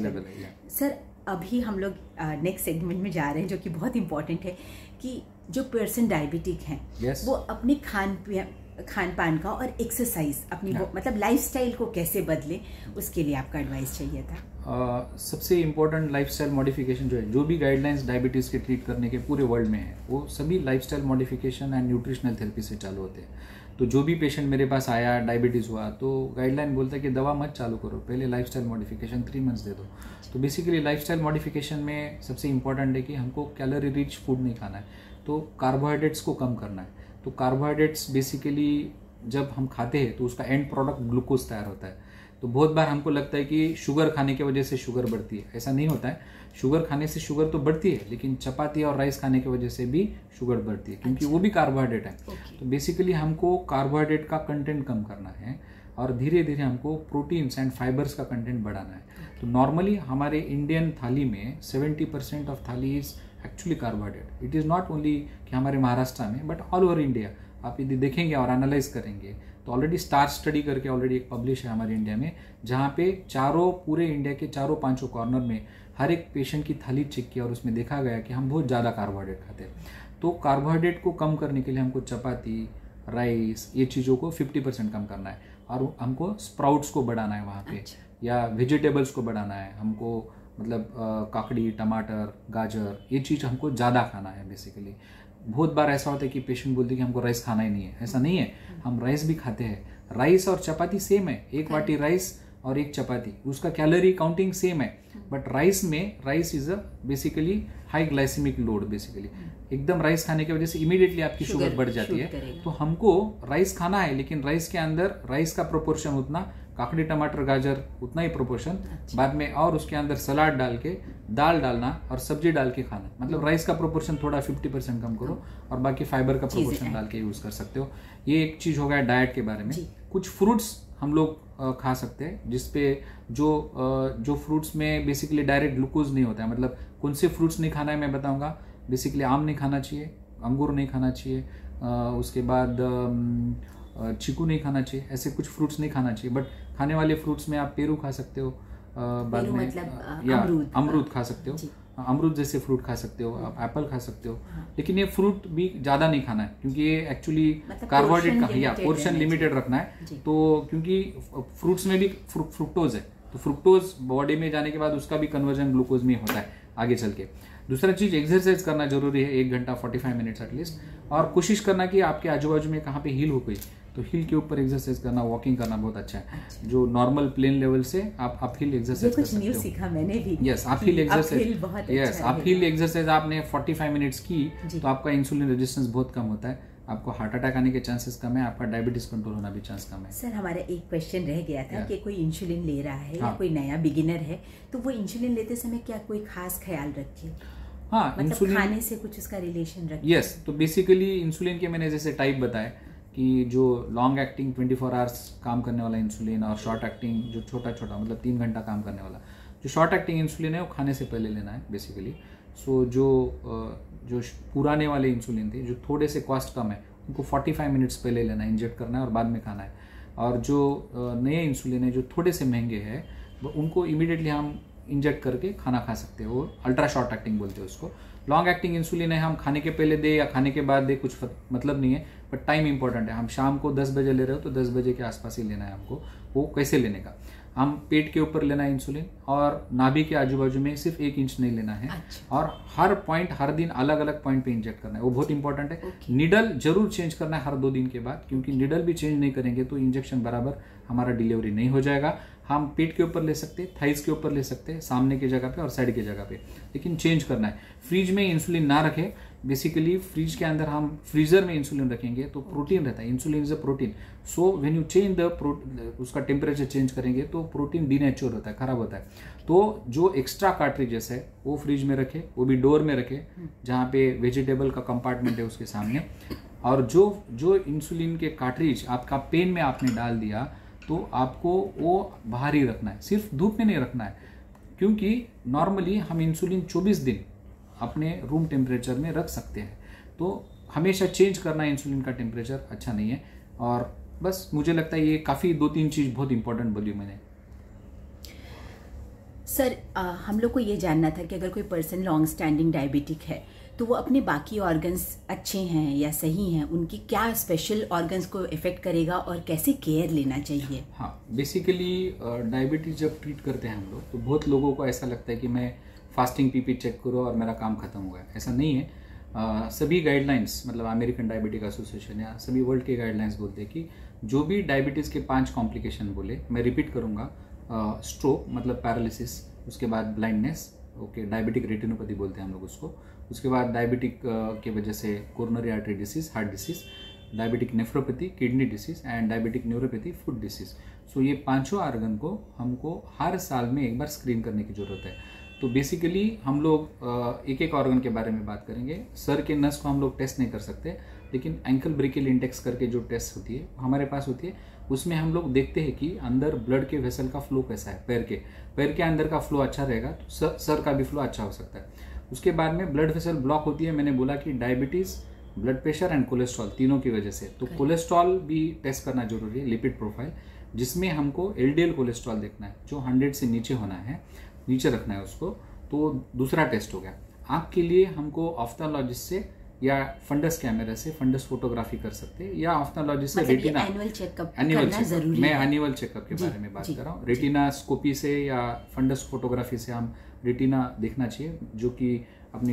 Speaker 1: सर अभी हम लोग नेक्स्ट सेगमेंट में जा रहे हैं जो कि बहुत इंपॉर्टेंट है कि जो पर्सन डायबिटिक हैं yes. वो अपने खान खान पान का और एक्सरसाइज अपनी yeah. मतलब लाइफस्टाइल को कैसे बदले, उसके लिए आपका एडवाइस चाहिए था।
Speaker 2: uh, सबसे इम्पोर्टेंट लाइफस्टाइल मॉडिफिकेशन जो है, जो भी गाइडलाइंस डायबिटीज़ के ट्रीट करने के पूरे वर्ल्ड में है, वो सभी lifestyle modification and nutritional therapy से चालू होते हैं। तो जो भी पेशेंट मेरे पास आया डायबिटीज़ हुआ तो गाइडलाइन बोलता है कि दवा मत चालू करो, पहले लाइफस्टाइल मॉडिफिकेशन थ्री मंथ्स दे दो। तो बेसिकली लाइफस्टाइल मॉडिफिकेशन में सबसे इंपॉर्टेंट है कि हमको कैलोरी रिच फूड नहीं खाना है, तो कार्बोहाइड्रेट्स को कम करना है। तो कार्बोहाइड्रेट्स बेसिकली जब हम खाते हैं तो उसका एंड प्रोडक्ट ग्लूकोज तैयार होता है। तो बहुत बार हमको लगता है कि शुगर खाने की वजह से शुगर बढ़ती है, ऐसा नहीं होता है। शुगर खाने से शुगर तो बढ़ती है, लेकिन चपाती और राइस खाने की वजह से भी शुगर बढ़ती है, क्योंकि वो भी कार्बोहाइड्रेट है। तो बेसिकली हमको कार्बोहाइड्रेट का कंटेंट कम करना है और धीरे धीरे हमको प्रोटीन्स एंड फाइबर्स का कंटेंट बढ़ाना है। तो नॉर्मली हमारे इंडियन थाली में seventy percent of thali is actually carbohydrate. It is not only कि हमारे महाराष्ट्र में, बट ऑल ओवर इंडिया आप यदि देखेंगे और एनालाइज करेंगे तो ऑलरेडी स्टार स्टडी करके ऑलरेडी एक पब्लिश है हमारे इंडिया में, जहाँ पे चारों पूरे इंडिया के चारों पांचों कॉर्नर में हर एक पेशेंट की थाली चेक किया और उसमें देखा गया कि हम बहुत ज़्यादा कार्बोहाइड्रेट खाते हैं। तो कार्बोहाइड्रेट को कम करने के लिए हमको चपाती, राइस, ये चीज़ों को फिफ्टी परसेंट कम करना है और हमको स्प्राउट्स को बढ़ाना है वहाँ पे, या वेजिटेबल्स को बढ़ाना है हमको, मतलब काकड़ी, टमाटर, गाजर, ये चीज़ हमको ज़्यादा खाना है बेसिकली। बहुत बार ऐसा होता है कि पेशेंट बोलते हैं कि हमको राइस खाना ही नहीं है, ऐसा नहीं है, हम राइस भी खाते हैं। राइस और चपाती सेम है, एक वाटी राइस और एक चपाती, उसका कैलोरी काउंटिंग सेम है, बट राइस में rice is a basically high glycaemic load. Basically एकदम राइस खाने की वजह से इमीडिएटली आपकी शुगर बढ़ जाती है। तो हमको राइस खाना है, लेकिन राइस के अंदर राइस का प्रोपोर्शन उतना, काकड़ी, टमाटर, गाजर उतना ही प्रोपोर्शन, बाद में और उसके अंदर सलाद डाल के, दाल डालना और सब्जी डाल के खाना। मतलब राइस का प्रोपोर्शन थोड़ा फिफ्टी परसेंट कम करो और बाकी फाइबर का प्रोपोर्शन डाल के यूज कर सकते हो। ये एक चीज हो गया डाइट के बारे में। कुछ फ्रूट्स हम लोग खा सकते हैं जिसपे जो जो फ्रूट्स में बेसिकली डायरेक्ट ग्लूकोज नहीं होता है। मतलब कौन से फ्रूट्स नहीं खाना है मैं बताऊंगा। बेसिकली आम नहीं खाना चाहिए, अंगूर नहीं खाना चाहिए, उसके बाद चीकू नहीं खाना चाहिए, ऐसे कुछ फ्रूट्स नहीं खाना चाहिए। बट खाने वाले फ्रूट्स में आप पेरू खा सकते हो, बाद में
Speaker 1: मतलब
Speaker 2: या अमरूद खा सकते हो, अमरूद जैसे फ्रूट खा सकते हो, आप एप्पल खा सकते हो, लेकिन ये फ्रूट भी ज़्यादा नहीं खाना है क्योंकि ये एक्चुअली कार्बोहाइड्रेट का या पोर्शन लिमिटेड रखना है। तो क्योंकि फ्रूट्स में भी फ्रुक्टोज है, तो फ्रुक्टोज बॉडी में जाने के बाद उसका भी कन्वर्जन ग्लूकोज में होता है आगे चल के। दूसरा चीज एक्सरसाइज करना जरूरी है, एक घंटा फोर्टी फाइव मिनट्स एटलीस्ट, और कोशिश करना कि आपके आजू बाजू में कहाँ पे हिल हो गई तो हिल के ऊपर एक्सरसाइज करना, वॉकिंग करना बहुत अच्छा है। अच्छा। जो नॉर्मल प्लेन लेवल से आप अप हिल एक्सरसाइज कर सकते हो।
Speaker 1: सीखा मैंने भी।
Speaker 2: Yes, up hill exercise. Yes, up hill exercise आपने फोर्टी फाइव मिनट्स की तो आपका इंसुलिन रेजिस्टेंस बहुत कम होता है, आपको हार्ट अटैक आने के चांसेस कम है, आपका डायबिटीज कंट्रोल होना भी चांस कम है।
Speaker 1: सर हमारा एक क्वेश्चन रह गया था कि कोई इंसुलिन ले रहा है या कोई नया बिगिनर है तो वो इंसुलिन लेते समय क्या कोई खास ख्याल रखे?
Speaker 2: हाँ,
Speaker 1: मतलब
Speaker 2: इंसुलिन
Speaker 1: खाने से कुछ उसका रिलेशन रखे?
Speaker 2: यस, तो बेसिकली इंसुलिन के मैंने जैसे टाइप बताया कि जो long acting twenty four hours काम करने वाला इंसुलिन और शॉर्ट एक्टिंग जो छोटा छोटा मतलब तीन घंटा काम करने वाला, जो शॉर्ट एक्टिंग इंसुलिन है वो खाने से पहले लेना है बेसिकली। सो so, जो जो पुराने वाले इंसुलिन थे जो थोड़े से कॉस्ट कम है उनको फोर्टी फाइव मिनट्स पहले लेना है, इंजेक्ट करना है और बाद में खाना है। और जो नए इंसुलिन है जो थोड़े से महंगे हैं उनको इमीडिएटली हम इंजेक्ट करके खाना खा सकते हैं, वो अल्ट्रा शॉर्ट एक्टिंग बोलते हैं उसको। लॉन्ग एक्टिंग इंसुलिन है हम खाने के पहले दे या खाने के बाद दे कुछ मतलब नहीं है, बट टाइम इंपॉर्टेंट है। हम शाम को दस बजे ले रहे हो तो दस बजे के आसपास ही लेना है हमको। वो कैसे लेने का, हम पेट के ऊपर लेना है इंसुलिन और नाभि के आजू बाजू में सिर्फ एक इंच नहीं लेना है। अच्छा। और हर पॉइंट हर दिन अलग अलग पॉइंट पे इंजेक्ट करना है, वो बहुत इंपॉर्टेंट है। निडल जरूर चेंज करना है हर दो दिन के बाद, क्योंकि निडल भी चेंज नहीं करेंगे तो इंजेक्शन बराबर हमारा डिलीवरी नहीं हो जाएगा। हम पेट के ऊपर ले सकते हैं, थाइस के ऊपर ले सकते हैं, सामने की जगह पे और साइड की जगह पे, लेकिन चेंज करना है। फ्रिज में इंसुलिन ना रखें, बेसिकली फ्रिज के अंदर हम फ्रीजर में इंसुलिन रखेंगे तो प्रोटीन रहता है, insulin is a protein. So when you change the उसका टेम्परेचर चेंज करेंगे तो प्रोटीन डीनेचर होता है, खराब होता है। तो जो एक्स्ट्रा कार्ट्रिजेस है वो फ्रिज में रखे, वो भी डोर में रखे जहाँ पे वेजिटेबल का कंपार्टमेंट है उसके सामने। और जो जो इंसुलिन के कार्ट्रिज आपका पेन में आपने डाल दिया तो आपको वो बाहर ही रखना है, सिर्फ धूप में नहीं रखना है, क्योंकि नॉर्मली हम इंसुलिन चौबीस दिन अपने रूम टेम्परेचर में रख सकते हैं। तो हमेशा चेंज करना इंसुलिन का टेम्परेचर अच्छा नहीं है। और बस मुझे लगता है ये काफ़ी दो तीन चीज़ बहुत इंपॉर्टेंट बोली मैंने।
Speaker 1: सर आ, हम लोग को ये जानना था कि अगर कोई पर्सन लॉन्ग स्टैंडिंग डायबिटिक है तो वो अपने बाकी ऑर्गन्स अच्छे हैं या सही हैं, उनकी क्या स्पेशल ऑर्गन्स को इफेक्ट करेगा और कैसे केयर लेना चाहिए?
Speaker 2: हाँ, बेसिकली डायबिटीज जब ट्रीट करते हैं हम लोग तो बहुत लोगों को ऐसा लगता है कि मैं फास्टिंग पीपी चेक करो और मेरा काम खत्म हो गया। ऐसा नहीं है। आ, सभी गाइडलाइंस मतलब अमेरिकन डायबिटिक एसोसिएशन या सभी वर्ल्ड के गाइडलाइंस बोलते हैं कि जो भी डायबिटीज़ के पांच कॉम्प्लिकेशन बोले, मैं रिपीट करूँगा, स्ट्रोक मतलब पैरालिसिस, उसके बाद ब्लाइंडनेस, ओके, डायबिटिक रेटिनोपैथी बोलते हैं हम लोग उसको, उसके बाद डायबिटिक के वजह से coronary artery disease, heart disease, diabetic nephropathy, kidney disease and diabetic neuropathy, food disease. So ये पांचों ऑर्गन को हमको हर साल में एक बार स्क्रीन करने की जरूरत है। तो बेसिकली हम लोग एक एक ऑर्गन के बारे में बात करेंगे। सर के नस को हम लोग टेस्ट नहीं कर सकते, लेकिन एंकल ब्रेकियल इंडेक्स करके जो टेस्ट होती है हमारे पास होती है, उसमें हम लोग देखते हैं कि अंदर ब्लड के वेसल का फ्लो कैसा है। पैर के पैर के अंदर का फ्लो अच्छा रहेगा तो सर, सर का भी फ्लो अच्छा हो सकता है। उसके बाद में ब्लड वेसल ब्लॉक होती है, मैंने बोला कि diabetes, blood pressure and cholesterol तीनों की वजह से। तो कोलेस्ट्रॉल भी टेस्ट करना जरूरी है, लिपिड प्रोफाइल, जिसमें हमको एलडीएल कोलेस्ट्रॉल देखना है जो हंड्रेड से नीचे होना है, नीचे रखना है उसको। तो दूसरा टेस्ट हो गया। आँख के लिए हमको ऑफ्थेल्मोलॉजिस्ट से या फंडस कैमरा से फंडस फोटोग्राफी कर सकते हैं, या ऑफ्थेल्मोलॉजिस्ट से retina
Speaker 1: annual checkup
Speaker 2: annual checkup मैं एनुअल चेकअप के बारे में बात कर रहा हूँ। रेटिना स्कोपी से या फंडस फोटोग्राफी से हम रेटिना देखना चाहिए, जो कि अपनी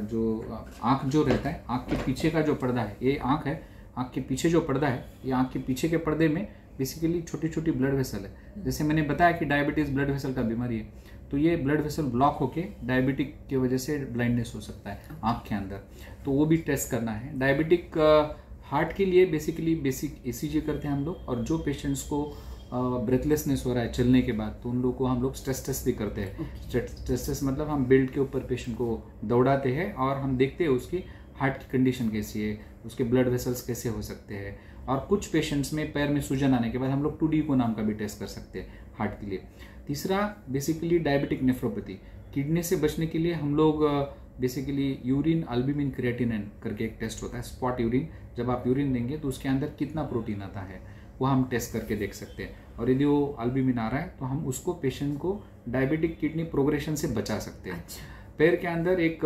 Speaker 2: जो आँख जो रहता है, आँख के पीछे का जो पर्दा है, ये आँख है, आँख के पीछे जो पर्दा है, ये आँख के पीछे के पर्दे में बेसिकली छोटी छोटी ब्लड वेसल है। जैसे मैंने बताया कि डायबिटीज ब्लड वेसल का बीमारी है, तो ये ब्लड वेसल ब्लॉक होके डायबिटिक की वजह से ब्लाइंडनेस हो सकता है आँख के अंदर, तो वो भी टेस्ट करना है। डायबिटिक हार्ट के लिए बेसिकली बेसिक ईसीजी करते हैं हम लोग, और जो पेशेंट्स को ब्रेथलेसनेस हो रहा है चलने के बाद, तो उन लोगों को हम लोग स्ट्रेस टेस्ट भी करते हैं। स्ट्रेस टेस्ट मतलब हम बेल्ट के ऊपर पेशेंट को दौड़ाते हैं और हम देखते हैं उसकी हार्ट की कंडीशन कैसी है, उसके ब्लड वेसल्स कैसे हो सकते हैं। और कुछ पेशेंट्स में पैर में सूजन आने के बाद हम लोग टू डी को नाम का भी टेस्ट कर सकते हैं हार्ट के लिए। तीसरा बेसिकली डायबिटिक नेफ्रोपैथी, किडनी से बचने के लिए हम लोग बेसिकली यूरिन अल्बुमिन क्रिएटिनिन करके एक टेस्ट होता है, स्पॉट यूरिन। जब आप यूरिन देंगे तो उसके अंदर कितना प्रोटीन आता है वो हम टेस्ट करके देख सकते हैं, और यदि वो अल्बुमिन आ रहा है तो हम उसको पेशेंट को डायबिटिक किडनी प्रोग्रेशन से बचा सकते हैं। अच्छा। पैर के अंदर एक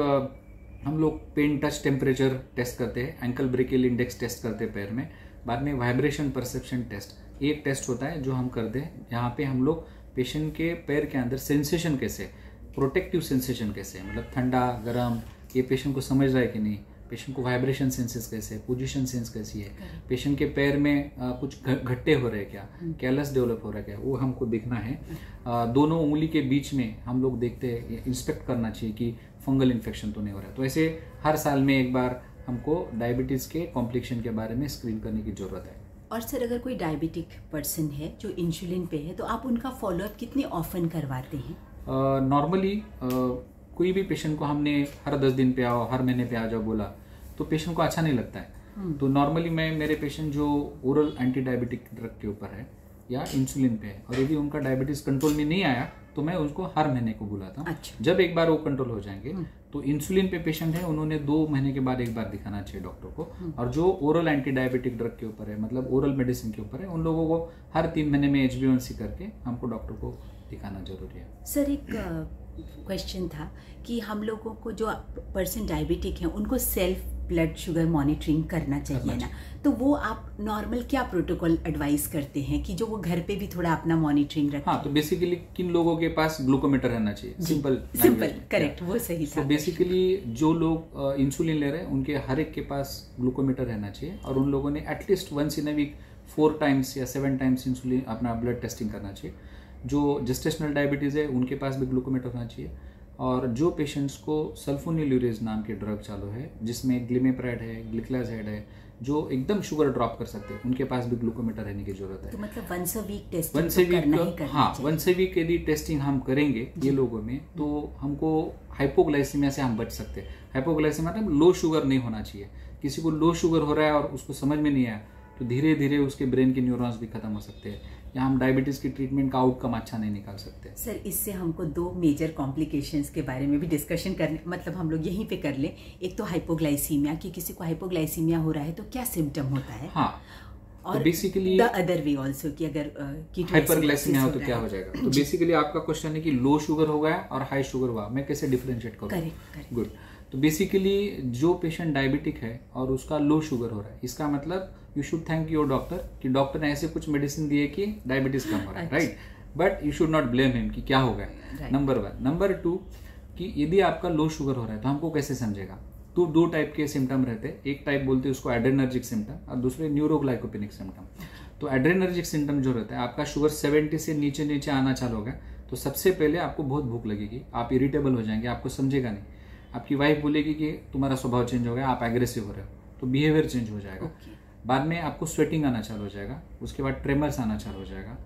Speaker 2: हम लोग पेन टच टेम्परेचर टेस्ट करते हैं, एंकल ब्रेकियल इंडेक्स टेस्ट करते हैं पैर में, बाद में वाइब्रेशन परसेप्शन टेस्ट, एक टेस्ट होता है जो हम करते हैं। यहाँ पे हम लोग पेशेंट के पैर के अंदर सेंसेशन कैसे, प्रोटेक्टिव सेंसेशन कैसे, मतलब ठंडा गर्म, ये पेशेंट को समझ रहा है कि नहीं, पेशेंट को वाइब्रेशन सेंसेस कैसे, पोजीशन सेंस कैसी है, पेशेंट के पैर में आ, कुछ घट्टे हो रहे हैं क्या, कैलस डेवलप हो रहा है क्या, वो हमको देखना है। आ, दोनों उंगली के बीच में हम लोग देखते हैं, इंस्पेक्ट करना चाहिए कि फंगल इन्फेक्शन तो नहीं हो रहा है। तो ऐसे हर साल में एक बार हमको डायबिटीज़ के कॉम्प्लिकेशन के बारे में स्क्रीन करने की ज़रूरत है।
Speaker 1: और सर, अगर कोई डायबिटिक पर्सन है जो इंसुलिन पे है, तो आप उनका फॉलोअप कितने ऑफन करवाते हैं?
Speaker 2: नॉर्मली uh, uh, कोई भी पेशेंट को हमने हर दस दिन पे आओ, हर महीने पे आ जाओ बोला तो पेशेंट को अच्छा नहीं लगता है। तो नॉर्मली मैं मेरे पेशेंट जो ओरल एंटी डायबिटिक ड्रग के ऊपर है या इंसुलिन पे है, और यदि उनका डायबिटीज कंट्रोल में नहीं आया तो मैं उसको हर महीने को बुलाता हूँ। अच्छा। जब एक बार वो कंट्रोल हो जाएंगे तो इंसुलिन पे पेशेंट है, उन्होंने दो महीने के बाद एक बार दिखाना चाहिए डॉक्टर को। और जो ओरल एंटी डायबिटिक ड्रग के ऊपर है, मतलब ओरल मेडिसिन के ऊपर है, उन लोगों को हर तीन महीने में एच बी वन सी करके हमको डॉक्टर को दिखाना जरूरी है।
Speaker 1: सर, एक क्वेश्चन था कि हम लोगों को जो पर्सन डायबिटिक है उनको सेल्फ ब्लड शुगर मॉनिटरिंग करना चाहिए ना, तो वो आप नॉर्मल क्या प्रोटोकॉल एडवाइस करते हैं कि जो वो घर पे भी थोड़ा अपना मॉनिटरिंग रखें?
Speaker 2: हाँ, तो बेसिकली किन लोगों के पास ग्लूकोमीटर रहना चाहिए, सिंपल
Speaker 1: सिंपल करेक्ट, वो सही था।
Speaker 2: तो बेसिकली जो लोग इंसुलिन ले रहे हैं उनके हर एक के पास ग्लूकोमीटर रहना चाहिए, और उन लोगों ने at least once in a week four times या सेवन टाइम्स इंसुलिन अपना ब्लड टेस्टिंग करना चाहिए। जो जेस्टेशनल डायबिटीज़ है उनके पास भी ग्लूकोमीटर होना चाहिए। और जो पेशेंट्स को सल्फोनिलुरेज नाम के ड्रग चालू है, जिसमें ग्लिमेप्राइड है, ग्लिक्लाजाइड है, जो एकदम शुगर ड्रॉप कर सकते हैं, उनके पास भी ग्लूकोमीटर रहने की जरूरत है।
Speaker 1: तो मतलब once a week testing
Speaker 2: once a week, हाँ, वंस अ वीक यदि टेस्टिंग हम करेंगे ये लोगों में, तो हमको हाइपोग्लाइसीमिया से हम बच सकते हैं। हाइपोग्लाइसीमिया मतलब लो शुगर नहीं होना चाहिए। किसी को लो शुगर हो रहा है और उसको समझ में नहीं आया तो धीरे धीरे उसके ब्रेन के न्यूरॉन्स भी खत्म हो सकते हैं, या हम डायबिटीज की ट्रीटमेंट का आउटकम अच्छा नहीं निकाल सकते।
Speaker 1: सर, इससे हमको दो मेजर कॉम्प्लिकेशंस के बारे में भी डिस्कशन करने, मतलब हम लोग यहीं पे कर लें। एक तो हाइपोग्लाइसीमिया, कि किसी को हाइपोग्लाइसीमिया हो रहा है तो क्या सिम्टम होता है,
Speaker 2: हाँ,
Speaker 1: और
Speaker 2: basically
Speaker 1: the other way also कि अगर
Speaker 2: हाइपरग्लाइसीमिया हो तो क्या हो जाएगा। तो बेसिकली आपका क्वेश्चन है कि लो शुगर हो गया और हाई शुगर हुआ, मैं कैसे डिफरेंशिएट करूँ?
Speaker 1: Correct,
Speaker 2: good. तो बेसिकली जो पेशेंट डायबिटिक है और उसका लो शुगर हो रहा है, इसका मतलब you should thank your doctor कि डॉक्टर ने ऐसे कुछ मेडिसिन दिए कि डायबिटीज कम हो रहा है, right. But you should not blame him कि क्या हो गया, नंबर वन। नंबर टू, कि यदि आपका लो शुगर हो रहा है तो हमको कैसे समझेगा? तो दो टाइप के सिम्टम रहते हैं। एक टाइप बोलते हैं उसको एड्रेनर्जिक सिम्टम, और दूसरे न्यूरोग्लाइकोपेनिक सिम्टम। तो एड्रेनर्जिक सिम्टम जो रहता है, आपका शुगर सेवेंटी से नीचे नीचे आना चालू हो गया तो सबसे पहले आपको बहुत भूख लगेगी, आप इरिटेबल हो जाएंगे, आपको समझेगा नहीं, आपकी वाइफ बोलेगी कि तुम्हारा स्वभाव चेंज हो गया, आप एग्रेसिव हो रहे हो, तो बिहेवियर चेंज हो जाएगा। okay. बाद में आपको स्वेटिंग आना चालू हो जाएगा, उसके बाद ट्रेमर्स आना चालू हो जाएगा,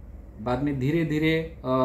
Speaker 2: बाद में धीरे धीरे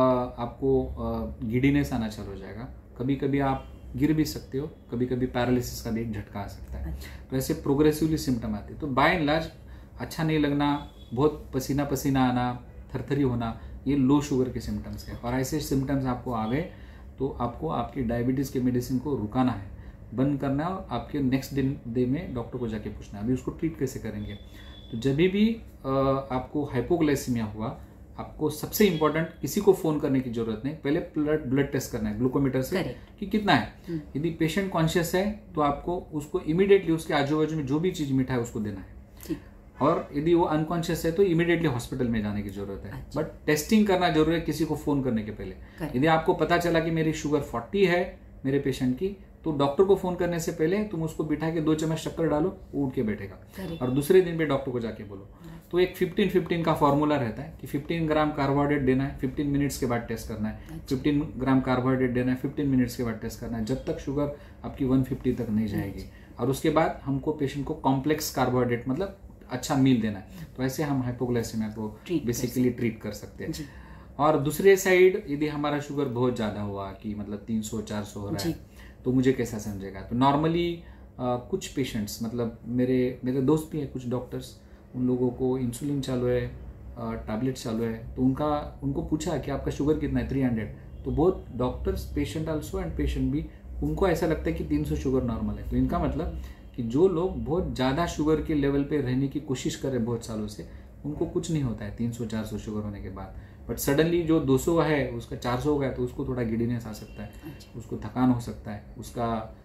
Speaker 2: आपको गिडीनेस आना चालू हो जाएगा, कभी कभी आप गिर भी सकते हो, कभी कभी पैरालिसिस का भी एक झटका आ सकता है। अच्छा। तो ऐसे प्रोग्रेसिवली सिम्टम आते हैं। तो बाय एंड लार्ज अच्छा नहीं लगना, बहुत पसीना पसीना आना, थरथरी होना, ये लो शुगर के सिम्टम्स है। और ऐसे सिम्टम्स आपको आ गए तो आपको आपकी डायबिटीज़ के मेडिसिन को रुकाना है, बंद करना है, और आपके नेक्स्ट दिन डे में डॉक्टर को जाके पूछना है अभी उसको ट्रीट कैसे करेंगे। तो जब भी आपको हाइपोग्लाइसीमिया हुआ, आपको सबसे इंपॉर्टेंट किसी को फोन करने की जरूरत नहीं, पहले ब्लड ब्लड टेस्ट करना है ग्लूकोमीटर से कि कितना है। यदि पेशेंट कॉन्शियस है तो आपको उसको इमीडिएटली उसके आजू बाजू में जो भी चीज मीठा है उसको देना है, और यदि वो अनकॉन्शियस है तो इमीडिएटली हॉस्पिटल में जाने की जरूरत है। अच्छा। बट टेस्टिंग करना जरूरी है किसी को फोन करने के पहले। यदि आपको पता चला कि मेरी शुगर फोर्टी है मेरे पेशेंट की, तो डॉक्टर को फोन करने से पहले तुम उसको बिठा के दो चम्मच शक्कर डालो, वो उठ के बैठेगा, और दूसरे दिन पे डॉक्टर को जाके बोलो। तो एक फिफ्टीन फिफ्टीन का फॉर्मूला रहता है कि फिफ्टीन ग्राम कार्बोहाइड्रेट देना है, फिफ्टीन मिनट्स के बाद टेस्ट करना है, फिफ्टीन ग्राम कार्बोहाइड्रेट देना है, फिफ्टीन मिनट्स के बाद टेस्ट करना है, जब तक शुगर आपकी वन फिफ्टी तक नहीं जाएगी। और उसके बाद हमको पेशेंट को कॉम्प्लेक्स कार्बोहाइड्रेट मतलब अच्छा मील देना है। तो ऐसे हम हाइपोग्लाइसीमिया को बेसिकली ट्रीट कर सकते हैं। और दूसरे साइड यदि हमारा शुगर बहुत ज्यादा हुआ कि मतलब तीन सौ चार सौ हो रहा है, तो मुझे कैसा समझेगा? तो नॉर्मली कुछ पेशेंट्स, मतलब मेरे मेरे दोस्त भी है कुछ डॉक्टर्स, उन लोगों को इंसुलिन चालू है, टैबलेट चालू है, तो उनका उनको पूछा कि आपका शुगर कितना है, थ्री हंड्रेड। तो बहुत doctors, patient also and patient भी, उनको ऐसा लगता है कि तीन सौ शुगर नॉर्मल है। तो इनका मतलब कि जो लोग बहुत ज़्यादा शुगर के लेवल पे रहने की कोशिश कर रहे हैं बहुत सालों से, उनको कुछ नहीं होता है तीन सौ चार सौ शुगर होने के बाद। बट सडनली जो दो सौ है उसका चार सौ हो गया तो उसको थोड़ा गिडीनेस आ सकता है,
Speaker 1: अच्छा।
Speaker 2: उसको थकान हो सकता है, उसका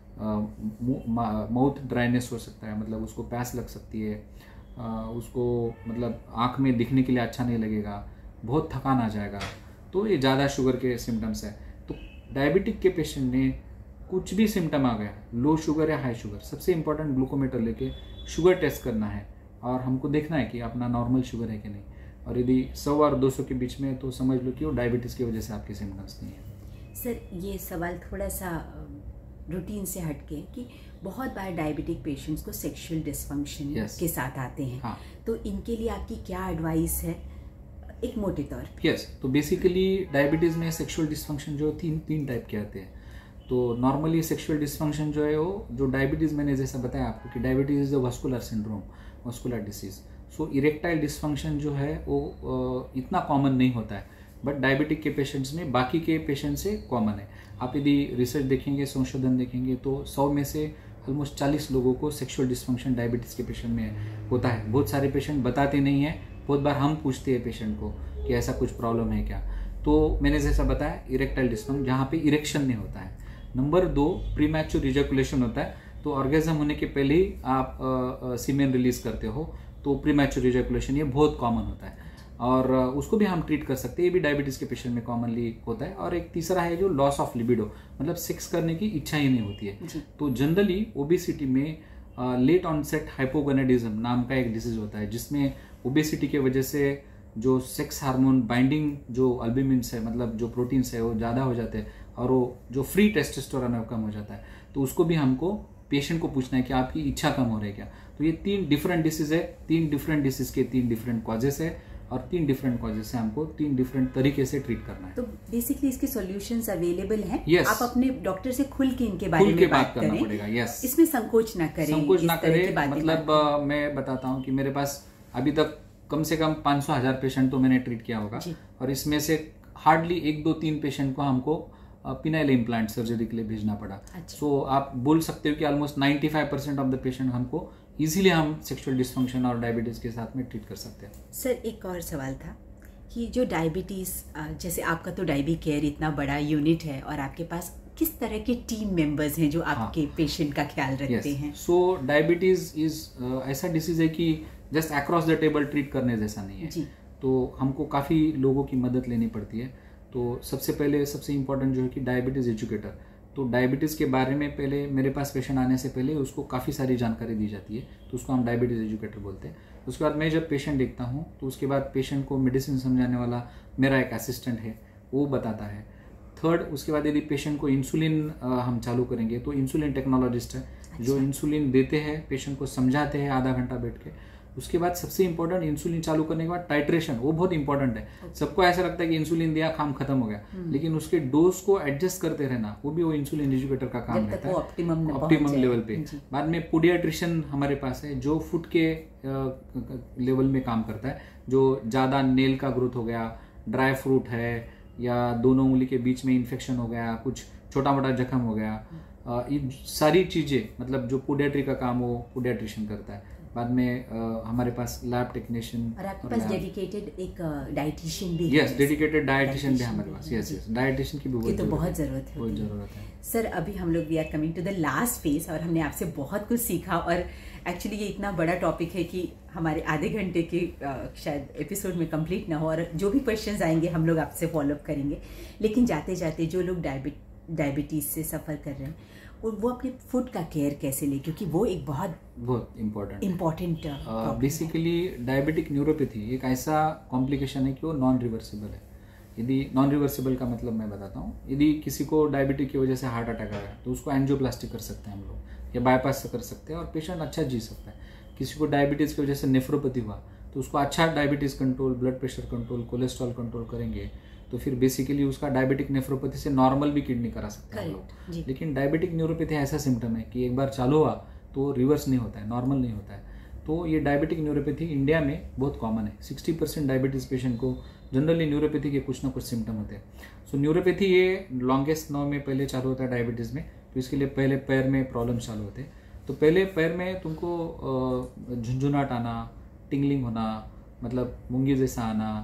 Speaker 2: माउथ ड्राइनेस हो सकता है, मतलब उसको प्यास लग सकती है, आ, उसको मतलब आँख में दिखने के लिए अच्छा नहीं लगेगा, बहुत थकान आ जाएगा। तो ये ज़्यादा शुगर के सिम्टम्स है। तो डायबिटिक के पेशेंट ने कुछ भी सिम्टम आ गया, लो शुगर या हाई शुगर, सबसे इम्पोर्टेंट ग्लूकोमीटर लेके शुगर टेस्ट करना है और हमको देखना है कि अपना नॉर्मल शुगर है कि नहीं। और यदि सौ और दो सौ के बीच में तो समझ लो कि वो डायबिटीज़ की वजह से आपके सिम्टम्स नहीं है।
Speaker 1: सर ये सवाल थोड़ा सा रूटीन से हटके कि बहुत बार डायबिटिक पेशेंट्स को सेक्सुअल डिसफंक्शन
Speaker 2: yes.
Speaker 1: के साथ आते हैं,
Speaker 2: हाँ.
Speaker 1: तो इनके लिए आपकी क्या एडवाइस है एक मोटे तौर पे?
Speaker 2: Yes yes. तो बेसिकली डायबिटीज़ में सेक्सुअल डिसफंक्शन जो तीन तीन टाइप के आते हैं। तो नॉर्मली सेक्सुअल डिसफंक्शन जो है वो जो डायबिटीज़, मैंने जैसा बताया आपको कि diabetes is a vascular syndrome, vascular disease. So erectile dysfunction जो है वो इतना कॉमन नहीं होता है, बट डायबिटिक के पेशेंट्स में बाकी के पेशेंट से कॉमन है। आप यदि रिसर्च देखेंगे, संशोधन देखेंगे तो सौ में से ऑलमोस्ट चालीस लोगों को सेक्सुअल डिसफंक्शन डायबिटीज़ के पेशेंट में होता है। बहुत सारे पेशेंट बताते नहीं हैं, बहुत बार हम पूछते हैं पेशेंट को कि ऐसा कुछ प्रॉब्लम है क्या। तो मैंने जैसा बताया इरेक्टाइल डिसफंक्शन जहाँ पे इरेक्शन नहीं होता है। नंबर दो, प्रीमैच्योर इजैकुलेशन होता है। तो ऑर्गेजम होने के पहले ही आप सीमेन रिलीज करते हो, तो प्रीमैच्योर इजैकुलेशन ये बहुत कॉमन होता है और उसको भी हम ट्रीट कर सकते हैं। ये भी डायबिटीज़ के पेशेंट में कॉमनली होता है। और एक तीसरा है जो लॉस ऑफ लिबिडो, मतलब सेक्स करने की इच्छा ही नहीं होती है। तो जनरली ओबेसिटी में लेट ऑनसेट हाइपोगोनेडिज्म नाम का एक डिसीज होता है, जिसमें ओबेसिटी के वजह से जो सेक्स हार्मोन बाइंडिंग जो अल्बुमिन्स है, मतलब जो प्रोटीन्स है वो ज़्यादा हो जाते हैं और वो जो फ्री टेस्टोस्टेरोन है वो कम हो जाता है। तो उसको भी हमको पेशेंट को पूछना है कि आपकी इच्छा कम हो रही है क्या। तो ये तीन डिफरेंट डिसीज है, तीन डिफरेंट डिसीज के तीन डिफरेंट कॉजेस है और तीन डिफरेंट कॉजेस से हमको तीन डिफरेंट तरीके से ट्रीट करना है।
Speaker 1: तो बेसिकली इसके सॉल्यूशंस अवेलेबल हैं।
Speaker 2: yes.
Speaker 1: आप अपने डॉक्टर से खुल के इनके बारे में बात,
Speaker 2: बात करना
Speaker 1: करें।
Speaker 2: पड़ेगा। yes.
Speaker 1: इसमें संकोच ना करें,
Speaker 2: संकोच ना करें। मतलब
Speaker 1: बात
Speaker 2: मैं बताता हूँ कि मेरे पास अभी तक कम से कम पाँच सौ हजार पेशेंट तो मैंने ट्रीट किया होगा और इसमें से हार्डली एक दो तीन पेशेंट को हमको पिनाइल इम्प्लांट सर्जरी के लिए भेजना पड़ा। सो अच्छा। so, आप बोल सकते हो कि ऑलमोस्ट पचानवे परसेंट ऑफ द पेशेंट हमको इजीली हम सेक्सुअल डिसफंक्शन और डायबिटीज के साथ में ट्रीट कर सकते हैं।
Speaker 1: सर एक और सवाल था कि जो डायबिटीज, जैसे आपका तो डायबी केयर इतना बड़ा यूनिट है और आपके पास किस तरह के टीम मेंबर्स हैं जो आपके हाँ. पेशेंट का ख्याल रखते yes. हैं?
Speaker 2: सो डायबिटीज इज ऐसा डिसीज है कि just across the table treat करने जैसा नहीं है जी। तो हमको काफ़ी लोगों की मदद लेनी पड़ती है। तो सबसे पहले सबसे इम्पोर्टेंट जो है कि डायबिटीज़ एजुकेटर। तो डायबिटीज़ के बारे में पहले मेरे पास पेशेंट आने से पहले उसको काफ़ी सारी जानकारी दी जाती है, तो उसको हम डायबिटीज़ एजुकेटर बोलते हैं। उसके बाद मैं जब पेशेंट देखता हूँ तो उसके बाद पेशेंट को मेडिसिन समझाने वाला मेरा एक असिस्टेंट है, वो बताता है। थर्ड, उसके बाद यदि पेशेंट को इंसुलिन हम चालू करेंगे तो इंसुलिन टेक्नोलॉजिस्ट है अच्छा। जो इंसुलिन देते हैं, पेशेंट को समझाते हैं आधा घंटा बैठ के। उसके बाद सबसे इंपॉर्टेंट इंसुलिन चालू करने के बाद टाइट्रेशन, वो बहुत इंपॉर्टेंट है। okay. सबको ऐसा लगता है कि इंसुलिन दिया काम खत्म हो गया, hmm. लेकिन उसके डोज को एडजस्ट करते रहना वो भी वो इंसुलिन एजुकेटर का काम रहता है
Speaker 1: ऑप्टिमम
Speaker 2: ऑप्टिमम लेवल पे। बाद में पीडियाट्रिशियन हमारे पास है जो फुट के लेवल में काम करता है, जो ज़्यादा नेल का ग्रोथ हो गया, ड्राई फ्रूट है या दोनों उंगली के बीच में इन्फेक्शन हो गया, कुछ छोटा मोटा जख्म हो गया, ये सारी चीज़ें मतलब जो पीडियाट्री का काम वो पीडियाट्रिशियन करता है। बाद में आ, हमारे पास लैब टेक्नीशियन
Speaker 1: और आपके पास डेडिकेटेड एक डाइटिशियन भी
Speaker 2: है। यस, डेडिकेटेड डाइटिशियन भी हमारे पास। यस यस डाइटिशियन की भी बहुत
Speaker 1: तो बहुत जरूरत है
Speaker 2: बहुत जरूरत है।
Speaker 1: सर अभी हम लोग we are coming to the last phase और हमने आपसे बहुत कुछ सीखा और एक्चुअली ये इतना बड़ा टॉपिक है कि हमारे आधे घंटे के शायद एपिसोड में कंप्लीट ना हो और जो भी क्वेश्चंस आएंगे हम लोग आपसे फॉलोअप करेंगे। लेकिन जाते जाते जो लोग डायबिट डायबिटीज से सफ़र कर रहे हैं और वो अपने फूड का केयर कैसे ले, क्योंकि वो एक बहुत
Speaker 2: बहुत important
Speaker 1: important
Speaker 2: basically diabetic neuropathy एक ऐसा कॉम्प्लिकेशन है कि वो नॉन रिवर्सिबल है। यदि नॉन रिवर्सिबल का मतलब मैं बताता हूँ, यदि किसी को डायबिटिक की वजह से हार्ट अटैक आ गया तो उसको एंजियोप्लास्टी कर सकते हैं हम लोग या बाईपास से कर सकते हैं और पेशेंट अच्छा जी सकता है। किसी को डायबिटीज़ की वजह से नेफ्रोपैथी हुआ तो उसको अच्छा diabetes control, blood pressure control, cholesterol control करेंगे तो फिर बेसिकली उसका डायबिटिक नेफ्रोपैथी से नॉर्मल भी किडनी करा सकते हैं लोग। लेकिन डायबिटिक न्यूरोपैथी ऐसा सिम्टम है कि एक बार चालू हुआ तो रिवर्स नहीं होता है, नॉर्मल नहीं होता है। तो ये डायबिटिक न्यूरोपैथी इंडिया में बहुत कॉमन है। सिक्सटी परसेंट डायबिटीज़ पेशेंट को जनरली न्यूरोपैथी के कुछ ना कुछ सिम्टम होते हैं। सो न्यूरोपैथी ये लॉन्गेस्ट नर्व में पहले चालू होता है डायबिटीज़ में, तो इसके लिए पहले पैर में प्रॉब्लम चालू होते हैं। तो पहले पैर में तुमको झुंझुनाट आना, टिंगलिंग होना, मतलब मूंगी जैसा आना,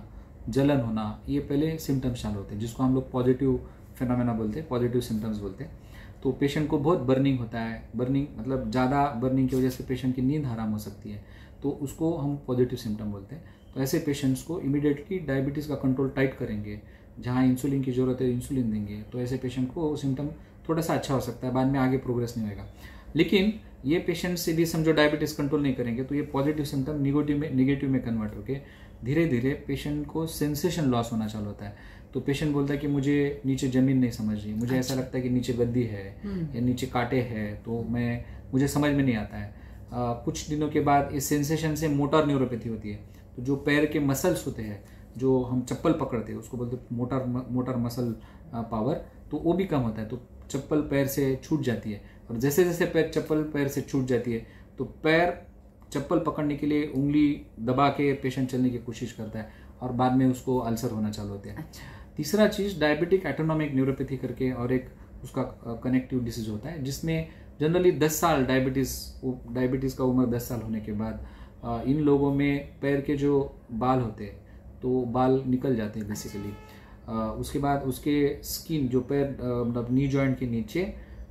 Speaker 2: जलन होना, ये पहले सिम्टम्स चालू होते हैं, जिसको हम लोग पॉजिटिव फिनोमेना बोलते हैं, पॉजिटिव सिम्टम्स बोलते हैं। तो पेशेंट को बहुत बर्निंग होता है, बर्निंग मतलब ज़्यादा बर्निंग की वजह से पेशेंट की नींद हराम हो सकती है, तो उसको हम पॉजिटिव सिम्टम बोलते हैं। तो ऐसे पेशेंट्स को इमीडिएटली डायबिटीज़ का कंट्रोल टाइट करेंगे, जहाँ इंसुलिन की ज़रूरत है इंसुलिन देंगे, तो ऐसे पेशेंट को सिम्टम थोड़ा सा अच्छा हो सकता है, बाद में आगे प्रोग्रेस नहीं होगा। लेकिन ये पेशेंट्स यदि समझो डायबिटीज़ कंट्रोल नहीं करेंगे तो ये पॉजिटिव सिम्टम निगेटिव में निगेटिव में कन्वर्ट होकर धीरे धीरे पेशेंट को सेंसेशन लॉस होना चालू होता है। तो पेशेंट बोलता है कि मुझे नीचे जमीन नहीं समझ रही, मुझे अच्छा। ऐसा लगता है कि नीचे गद्दी है या नीचे कांटे हैं, तो मैं मुझे समझ में नहीं आता है। आ, कुछ दिनों के बाद इस सेंसेशन से मोटर न्यूरोपैथी होती है। तो जो पैर के मसल्स होते हैं, जो हम चप्पल पकड़ते हैं, उसको बोलते हैं मोटर मोटर मसल पावर, तो वो भी कम होता है। तो चप्पल पैर से छूट जाती है, और जैसे जैसे पैर चप्पल पैर से छूट जाती है तो पैर चप्पल पकड़ने के लिए उंगली दबा के पेशेंट चलने की कोशिश करता है, और बाद में उसको अल्सर होना चालू होते हैं। अच्छा। तीसरा चीज़ डायबिटिक एटोनॉमिक न्यूरोपैथी करके और एक उसका कनेक्टिव डिसीज होता है, जिसमें जनरली दस साल डायबिटीज़ डायबिटीज़ का उम्र दस साल होने के बाद इन लोगों में पैर के जो बाल होते हैं तो बाल निकल जाते हैं बेसिकली। उसके बाद उसके स्किन जो पैर मतलब नी जॉइंट के नीचे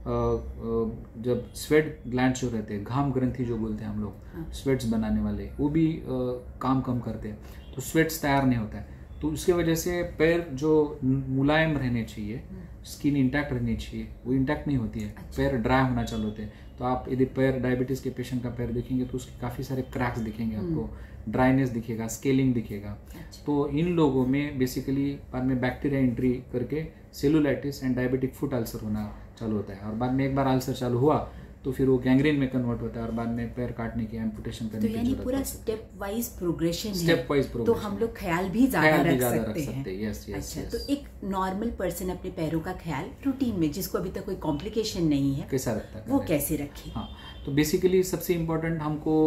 Speaker 2: जब स्वेट ग्लैंड्स जो रहते हैं, घाम ग्रंथि जो बोलते हैं हम लोग, स्वेट्स बनाने वाले, वो भी काम कम करते हैं, तो स्वेट्स तैयार नहीं होता है। तो उसके वजह से पैर जो मुलायम रहने चाहिए, स्किन इंटैक्ट रहनी चाहिए, वो इंटैक्ट नहीं होती है। अच्छा। पैर ड्राई होना चालू होते हैं। तो आप यदि पैर डायबिटीज़ के पेशेंट का पैर देखेंगे तो उसके काफ़ी सारे क्रैक्स दिखेंगे आपको, ड्राइनेस दिखेगा, स्केलिंग दिखेगा। अच्छा। तो इन लोगों में बेसिकली बाद में बैक्टीरिया एंट्री करके cellulitis and diabetic foot ulcer होना चालू होता है, और बाद में एक बार अल्सर चालू हुआ तो फिर वो गैंग्रीन में कन्वर्ट होता है, और बाद में पैर काटने की एम्पुटेशन करने की जरूरत है। तो यानी पूरा
Speaker 1: स्टेप वाइज प्रोग्रेशन है,
Speaker 2: स्टेप वाइज प्रोग्रेशन,
Speaker 1: तो हम लोग ख्याल भी ज्यादा रख, रख सकते,
Speaker 2: सकते हैं। यस, यस,
Speaker 1: अच्छा, तो एक नॉर्मल पर्सन अपने पैरों का ख्याल रूटीन में, जिसको अभी तक कोई कॉम्प्लिकेशन नहीं है,
Speaker 2: कैसा रखता है,
Speaker 1: वो कैसे रखे?
Speaker 2: हाँ, तो बेसिकली सबसे इम्पोर्टेंट हमको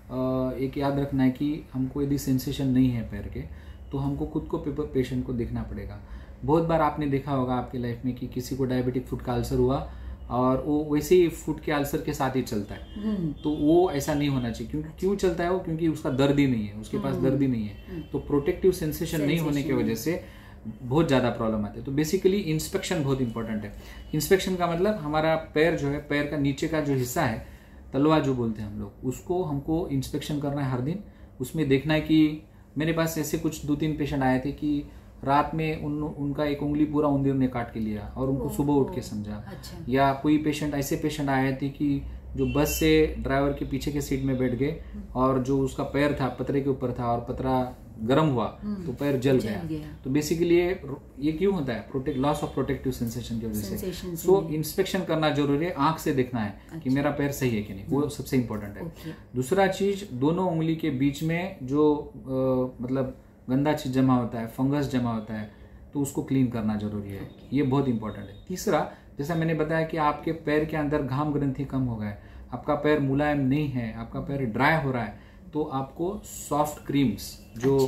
Speaker 2: एक याद रखना है कि हमको यदि सेंसेशन नहीं है पैर के, तो हमको खुद को पेशेंट को देखना पड़ेगा। बहुत बार आपने देखा होगा आपकी लाइफ में कि किसी को डायबिटिक फुट का अल्सर हुआ और वो वैसे ही फुट के अल्सर के साथ ही चलता है, तो वो ऐसा नहीं होना चाहिए। क्यों क्यों चलता है वो? क्योंकि उसका दर्द ही नहीं है, उसके पास दर्द ही नहीं है। तो प्रोटेक्टिव सेंसेशन नहीं होने की वजह से बहुत ज़्यादा प्रॉब्लम आती है। तो बेसिकली इंस्पेक्शन बहुत इंपॉर्टेंट है। इंस्पेक्शन का मतलब हमारा पैर जो है, पैर का नीचे का जो हिस्सा है, तलवा जो बोलते हैं हम लोग, उसको हमको इंस्पेक्शन करना है हर दिन। उसमें देखना है कि मेरे पास ऐसे कुछ दो तीन पेशेंट आए थे कि रात में उन उनका एक उंगली पूरा उंदीर ने काट के लिया और उनको सुबह उठ के समझा। अच्छा। या कोई पेशेंट ऐसे पेशेंट आए थे कि जो बस से ड्राइवर के पीछे के सीट में बैठ गए और जो उसका पैर था पतरे के ऊपर था और पतरा गर्म हुआ तो पैर जल गया, गया। तो बेसिकली ये ये क्यों होता है? Protect loss of protective sensation की वजह से। सो इंस्पेक्शन करना जरूरी है, आंख से देखना है। अच्छा। कि मेरा पैर सही है कि नहीं, वो सबसे इंपॉर्टेंट है। दूसरा चीज, दोनों उंगली के बीच में जो आ, मतलब गंदा चीज जमा होता है, फंगस जमा होता है, तो उसको क्लीन करना जरूरी है। ये बहुत इंपॉर्टेंट है। तीसरा, जैसा मैंने बताया कि आपके पैर के अंदर घाम ग्रंथि कम हो गए, आपका पैर मुलायम नहीं है, आपका पैर ड्राई हो रहा है, तो आपको सॉफ्ट क्रीम्स जो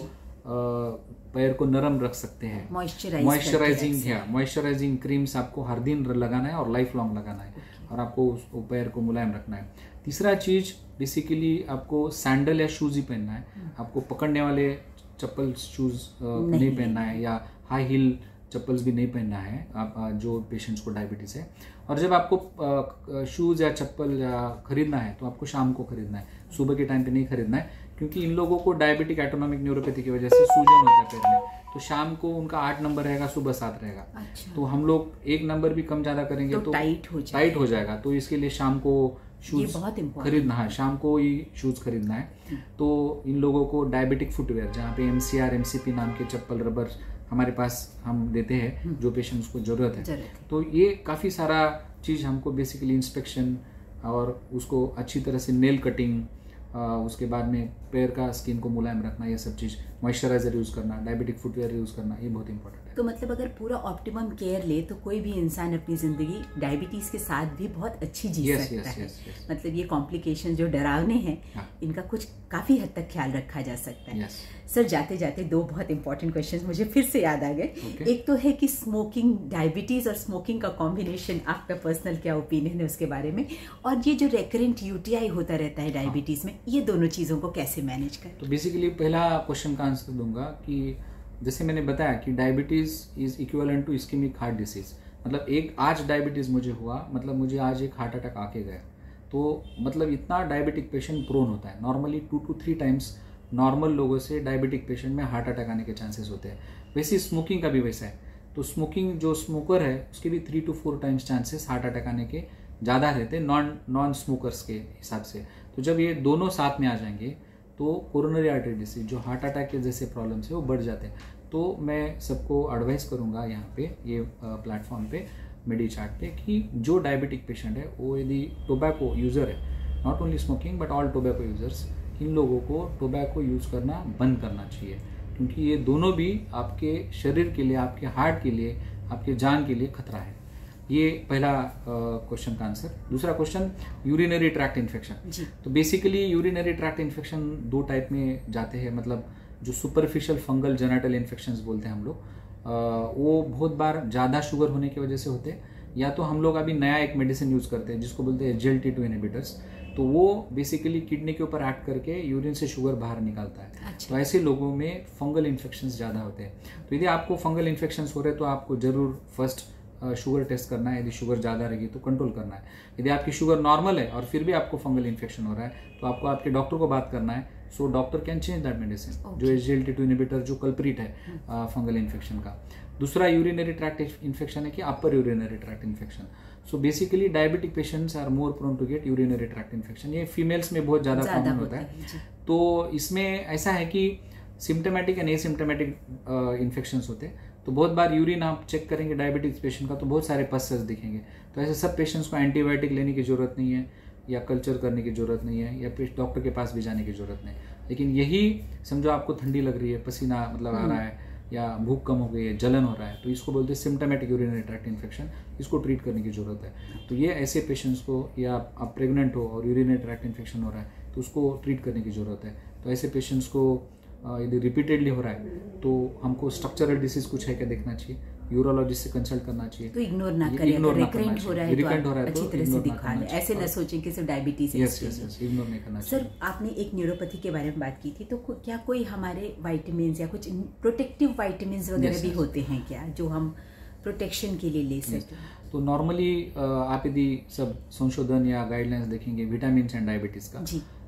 Speaker 2: पैर को नरम रख सकते हैं, मॉइस्चराइजिंग है, मॉइस्चराइजिंग क्रीम्स आपको हर दिन लगाना है और लाइफ लॉन्ग लगाना है, और आपको उस पैर को मुलायम रखना है। तीसरा चीज, बेसिकली आपको सैंडल या शूज ही पहनना है। आपको पकड़ने वाले चप्पल शूज नहीं, नहीं पहनना है, या हाई हील चप्पल्स भी नहीं पहनना है आप जो पेशेंट्स को डायबिटीज है। और जब आपको शूज या चप्पल या खरीदना है तो आपको शाम को खरीदना है, सुबह के टाइम पे नहीं खरीदना है, क्योंकि इन लोगों को डायबिटिक एटोनॉमिक न्यूरोपैथी की वजह से सूजन होता है पैर में, तो शाम को उनका आठ नंबर रहेगा, सुबह सात रहेगा। अच्छा। तो हम लोग एक नंबर भी कम ज्यादा करेंगे तो, तो टाइट हो टाइट हो जाएगा। तो इसके लिए शाम को शूज खरीदना है, शाम को ही शूज खरीदना है। तो इन लोगों को डायबिटिक फुटवेयर, जहाँ पे एमसीआर एमसीपी नाम के चप्पल रबर हमारे पास हम देते हैं जो पेशेंट्स को जरूरत है, तो ये काफी सारा चीज हमको बेसिकली इंस्पेक्शन और उसको अच्छी तरह से नेल कटिंग, उसके बाद में पैर का स्किन को मुलायम रखना, ये सब चीज, मॉइस्चराइजर यूज करना, डायबिटिक फुटवेयर यूज करना, ये बहुत इंपॉर्टेंट है।
Speaker 1: तो मतलब अगर पूरा ऑप्टिमम केयर ले तो कोई भी इंसान अपनी जिंदगी डायबिटीज के साथ भी बहुत अच्छी जी
Speaker 2: yes,
Speaker 1: सकता
Speaker 2: yes,
Speaker 1: है।
Speaker 2: yes, yes.
Speaker 1: मतलब ये कॉम्प्लिकेशन जो डरावने हैं, हाँ. इनका कुछ काफी हद तक ख्याल रखा जा सकता है। yes. सर, जाते जाते दो बहुत इंपॉर्टेंट क्वेश्चंस मुझे फिर से याद आ गए। okay. एक तो है कि स्मोकिंग, डायबिटीज और स्मोकिंग का कॉम्बिनेशन, आपका पर्सनल क्या ओपिनियन है उसके बारे में, और ये जो रेकरेंट यूटीआई होता रहता है डायबिटीज में, ये दोनों चीजों को कैसे मैनेज करें?
Speaker 2: तो बेसिकली पहला क्वेश्चन का आंसर दूंगा कि जैसे मैंने बताया कि diabetes is equivalent to ischaemic heart disease, मतलब एक आज डायबिटीज़ मुझे हुआ, मतलब मुझे आज एक हार्ट अटैक आके गया, तो मतलब इतना डायबिटिक पेशेंट प्रोन होता है। Normally two to three times normal लोगों से डायबिटिक पेशेंट में हार्ट अटैक आने के चांसेस होते हैं। वैसे स्मोकिंग का भी वैसा है, तो स्मोकिंग जो स्मोकर है उसके भी three to four times chances heart attack आने के ज़्यादा रहते हैं नॉन नॉन स्मोकर्स के हिसाब से। तो जब ये दोनों साथ में आ जाएंगे तो कोरोनरी आर्टरी डिसीज जो हार्ट अटैक के जैसे प्रॉब्लम्स है वो बढ़ जाते हैं। तो मैं सबको एडवाइस करूँगा यहाँ पे ये प्लेटफॉर्म पे मेडी चार्ट पे कि जो डायबिटिक पेशेंट है वो यदि टोबैको यूज़र है, not only smoking but all tobacco users, इन लोगों को टोबैको यूज़ करना बंद करना चाहिए, क्योंकि ये दोनों भी आपके शरीर के लिए, आपके हार्ट के लिए, आपके जान के लिए खतरा है। ये पहला क्वेश्चन का आंसर। दूसरा क्वेश्चन यूरिनरी ट्रैक्ट इन्फेक्शन। तो बेसिकली यूरिनरी ट्रैक्ट इन्फेक्शन दो टाइप में जाते हैं, मतलब जो सुपरफिशियल फंगल जेनेटल इन्फेक्शंस बोलते हैं हम लोग, वो बहुत बार ज़्यादा शुगर होने की वजह से होते हैं, या तो हम लोग अभी नया एक मेडिसिन यूज़ करते हैं जिसको बोलते हैं H G L T two inhibitors. तो वो बेसिकली किडनी के ऊपर एक्ट करके यूरिन से शुगर बाहर निकालता है। अच्छा। तो ऐसे लोगों में फंगल इन्फेक्शंस ज़्यादा होते हैं। तो यदि आपको फंगल इन्फेक्शंस हो रहे हैं तो आपको ज़रूर फर्स्ट शुगर टेस्ट करना है। यदि शुगर ज़्यादा रहेगी तो कंट्रोल करना है। यदि आपकी शुगर नॉर्मल है और फिर भी आपको फंगल इन्फेक्शन हो रहा है तो आपको आपके डॉक्टर को बात करना है। So doctor can change that medicine, जो H G L T two inhibitor जो कल्प्रिट है फंगल इन्फेक्शन का। दूसरा यूरिनरी ट्रैक्ट इन्फेक्शन है कि upper urinary tract infection. So basically diabetic patients are more prone to get urinary tract infection. ये females में बहुत ज़्यादा कॉमन होता है। तो इसमें ऐसा है कि सिम्टोमेटिक एंड एसिम्टोमेटिक इन्फेक्शंस होते हैं। तो बहुत बार यूरिन आप चेक करेंगे डायबिटिक्स पेशेंट का तो बहुत सारे पसेस दिखेंगे। तो ऐसे सब पेशेंट्स को एंटीबायोटिक लेने की जरूरत नहीं है, या कल्चर करने की जरूरत नहीं है, या फिर डॉक्टर के पास भी जाने की जरूरत नहीं। लेकिन यही समझो आपको ठंडी लग रही है, पसीना मतलब आ रहा है, या भूख कम हो गई है, जलन हो रहा है, तो इसको बोलते हैं सिम्टोमेटिक यूरिनरी ट्रैक्ट इन्फेक्शन। इसको ट्रीट करने की जरूरत है। तो ये ऐसे पेशेंट्स को, या आप प्रेग्नेंट हो और यूरिनरी ट्रैक्ट इन्फेक्शन हो रहा है तो उसको ट्रीट करने की जरूरत है। तो ऐसे पेशेंट्स को यदि रिपीटेडली हो रहा है तो हमको स्ट्रक्चरल डिसीज कुछ है क्या देखना चाहिए, यूरोलॉजिस्ट से कंसल्ट करना चाहिए।
Speaker 1: तो इग्नोर ना करें,
Speaker 2: इग्नोर ना करना
Speaker 1: रिकरेंट हो रहा है
Speaker 2: रिकरेंट हो रहा है
Speaker 1: अच्छी तरह से दिखा लें, ऐसे ना सोचें कि सिर्फ डायबिटीज है।
Speaker 2: यस यस यस, इग्नोर नहीं करना चाहिए।
Speaker 1: सर, आपने एक न्यूरोपैथी के बारे में बात की थी, तो क्या कोई हमारे विटामिन या कुछ प्रोटेक्टिव विटामिन वगैरह भी होते हैं क्या जो हम प्रोटेक्शन के लिए ले सकते हैं?
Speaker 2: तो नॉर्मली आप यदि सब संशोधन या गाइडलाइंस देखेंगे विटामिन एंड डायबिटीज का,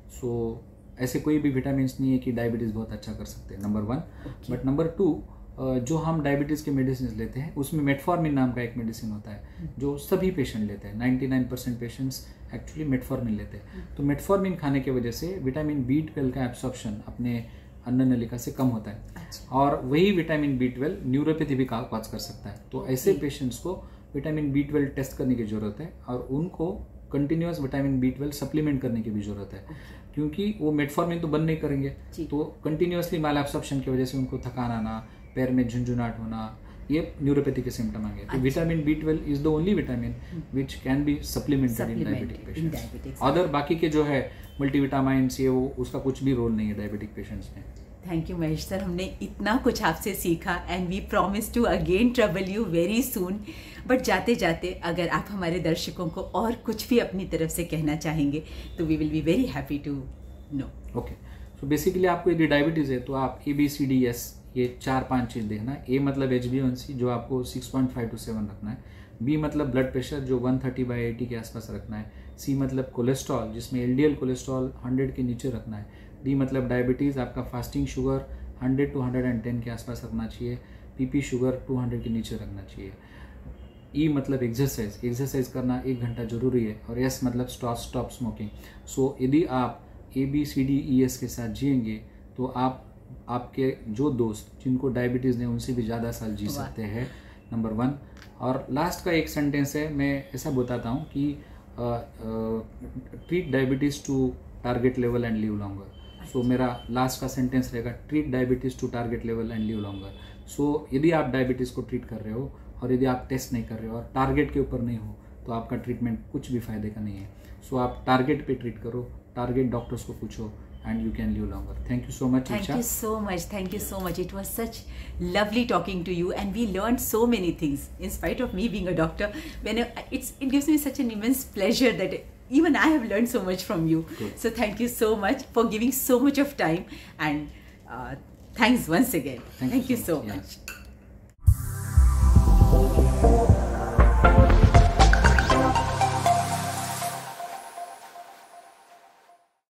Speaker 2: सो ऐसे कोई भी विटामिन्स नहीं है कि डायबिटीज़ बहुत अच्छा कर सकते हैं, number one. But number two, जो हम डायबिटीज़ के मेडिसिन लेते हैं उसमें मेटफॉर्मिन नाम का एक मेडिसिन होता है जो सभी पेशेंट लेते हैं। निन्यानवे परसेंट पेशेंट्स एक्चुअली मेटफॉर्मिन लेते हैं। तो मेटफॉर्मिन खाने की वजह से विटामिन बी ट्वेल्व का एब्सॉर्प्शन अपने अन्न नलिका से कम होता है। अच्छा। और वही विटामिन बी ट्वेल्व न्यूरोपैथी भी कॉज कर सकता है। तो ऐसे पेशेंट्स को विटामिन बी ट्वेल्व टेस्ट करने की जरूरत है, और उनको continuous vitamin B twelve supplement करने की भी जरूरत है, क्योंकि वो मेटफॉर्मिन तो बंद नहीं करेंगे। तो कंटिन्यूसली माल एब्सॉर्प्शन की वजह से उनको थकान आना, पैर में झुंझुनाहट होना, ये न्यूरोपैथी के सिम्टम आएंगे। तो vitamin B twelve is the only vitamin which can be supplemented in diabetic patients. Other बाकी के जो है मल्टीविटामिन्स, ये वो उसका कुछ भी रोल नहीं है डायबिटिक पेशेंट्स में।
Speaker 1: थैंक यू महेश सर, हमने इतना कुछ आपसे सीखा and we promise to again trouble you very soon. But जाते जाते अगर आप हमारे दर्शकों को और कुछ भी अपनी तरफ से कहना चाहेंगे तो we will be very happy to know.
Speaker 2: Okay, so basically आपको यदि डायबिटीज़ है तो आप A B C D S ये चार पांच चीज़ देखना है। ए मतलब एच बी वन सी जो आपको six point five to seven रखना है। बी मतलब ब्लड प्रेशर जो वन थर्टी बाई एटी के आसपास रखना है। सी मतलब कोलेस्ट्रॉल जिसमें L D L cholesterol hundred के नीचे रखना है। डी मतलब डायबिटीज़, आपका fasting sugar hundred to hundred ten के आसपास रखना चाहिए। पीपी शुगर टू हंड्रेड के नीचे रखना चाहिए। ई मतलब एक्सरसाइज, एक्सरसाइज करना एक घंटा जरूरी है। और एस मतलब स्टॉप स्टॉप स्मोकिंग। सो यदि आप A B C D E S के साथ जिएंगे तो आप आपके जो दोस्त जिनको डायबिटीज़ नहीं उनसे भी ज़्यादा साल जी सकते हैं, नंबर वन। और लास्ट का एक सेंटेंस है, मैं ऐसा बताता हूँ कि treat diabetes to target level and live longer. So मेरा लास्ट का सेंटेंस रहेगा treat diabetes to target level and live longer. So यदि आप डायबिटीज़ को ट्रीट कर रहे हो और यदि आप टेस्ट नहीं कर रहे हो और टारगेट के ऊपर नहीं हो तो आपका ट्रीटमेंट कुछ भी फायदे का नहीं है। सो so, आप टारगेट पे ट्रीट करो, टारगेट डॉक्टर्स को पूछो and you can live longer. Thank you so much,
Speaker 1: Thank
Speaker 2: Richa.
Speaker 1: you so much. Thank you so much. It was such lovely talking to you, and we learned so many things. In spite of me being a doctor, when I, it's it gives me such an immense pleasure that even I have learned so much from you. Good. So thank you so much for giving so much of time, and uh, thanks once again,
Speaker 2: Thank you
Speaker 1: thank you
Speaker 2: so
Speaker 1: so
Speaker 2: much. Yeah.
Speaker 1: Much.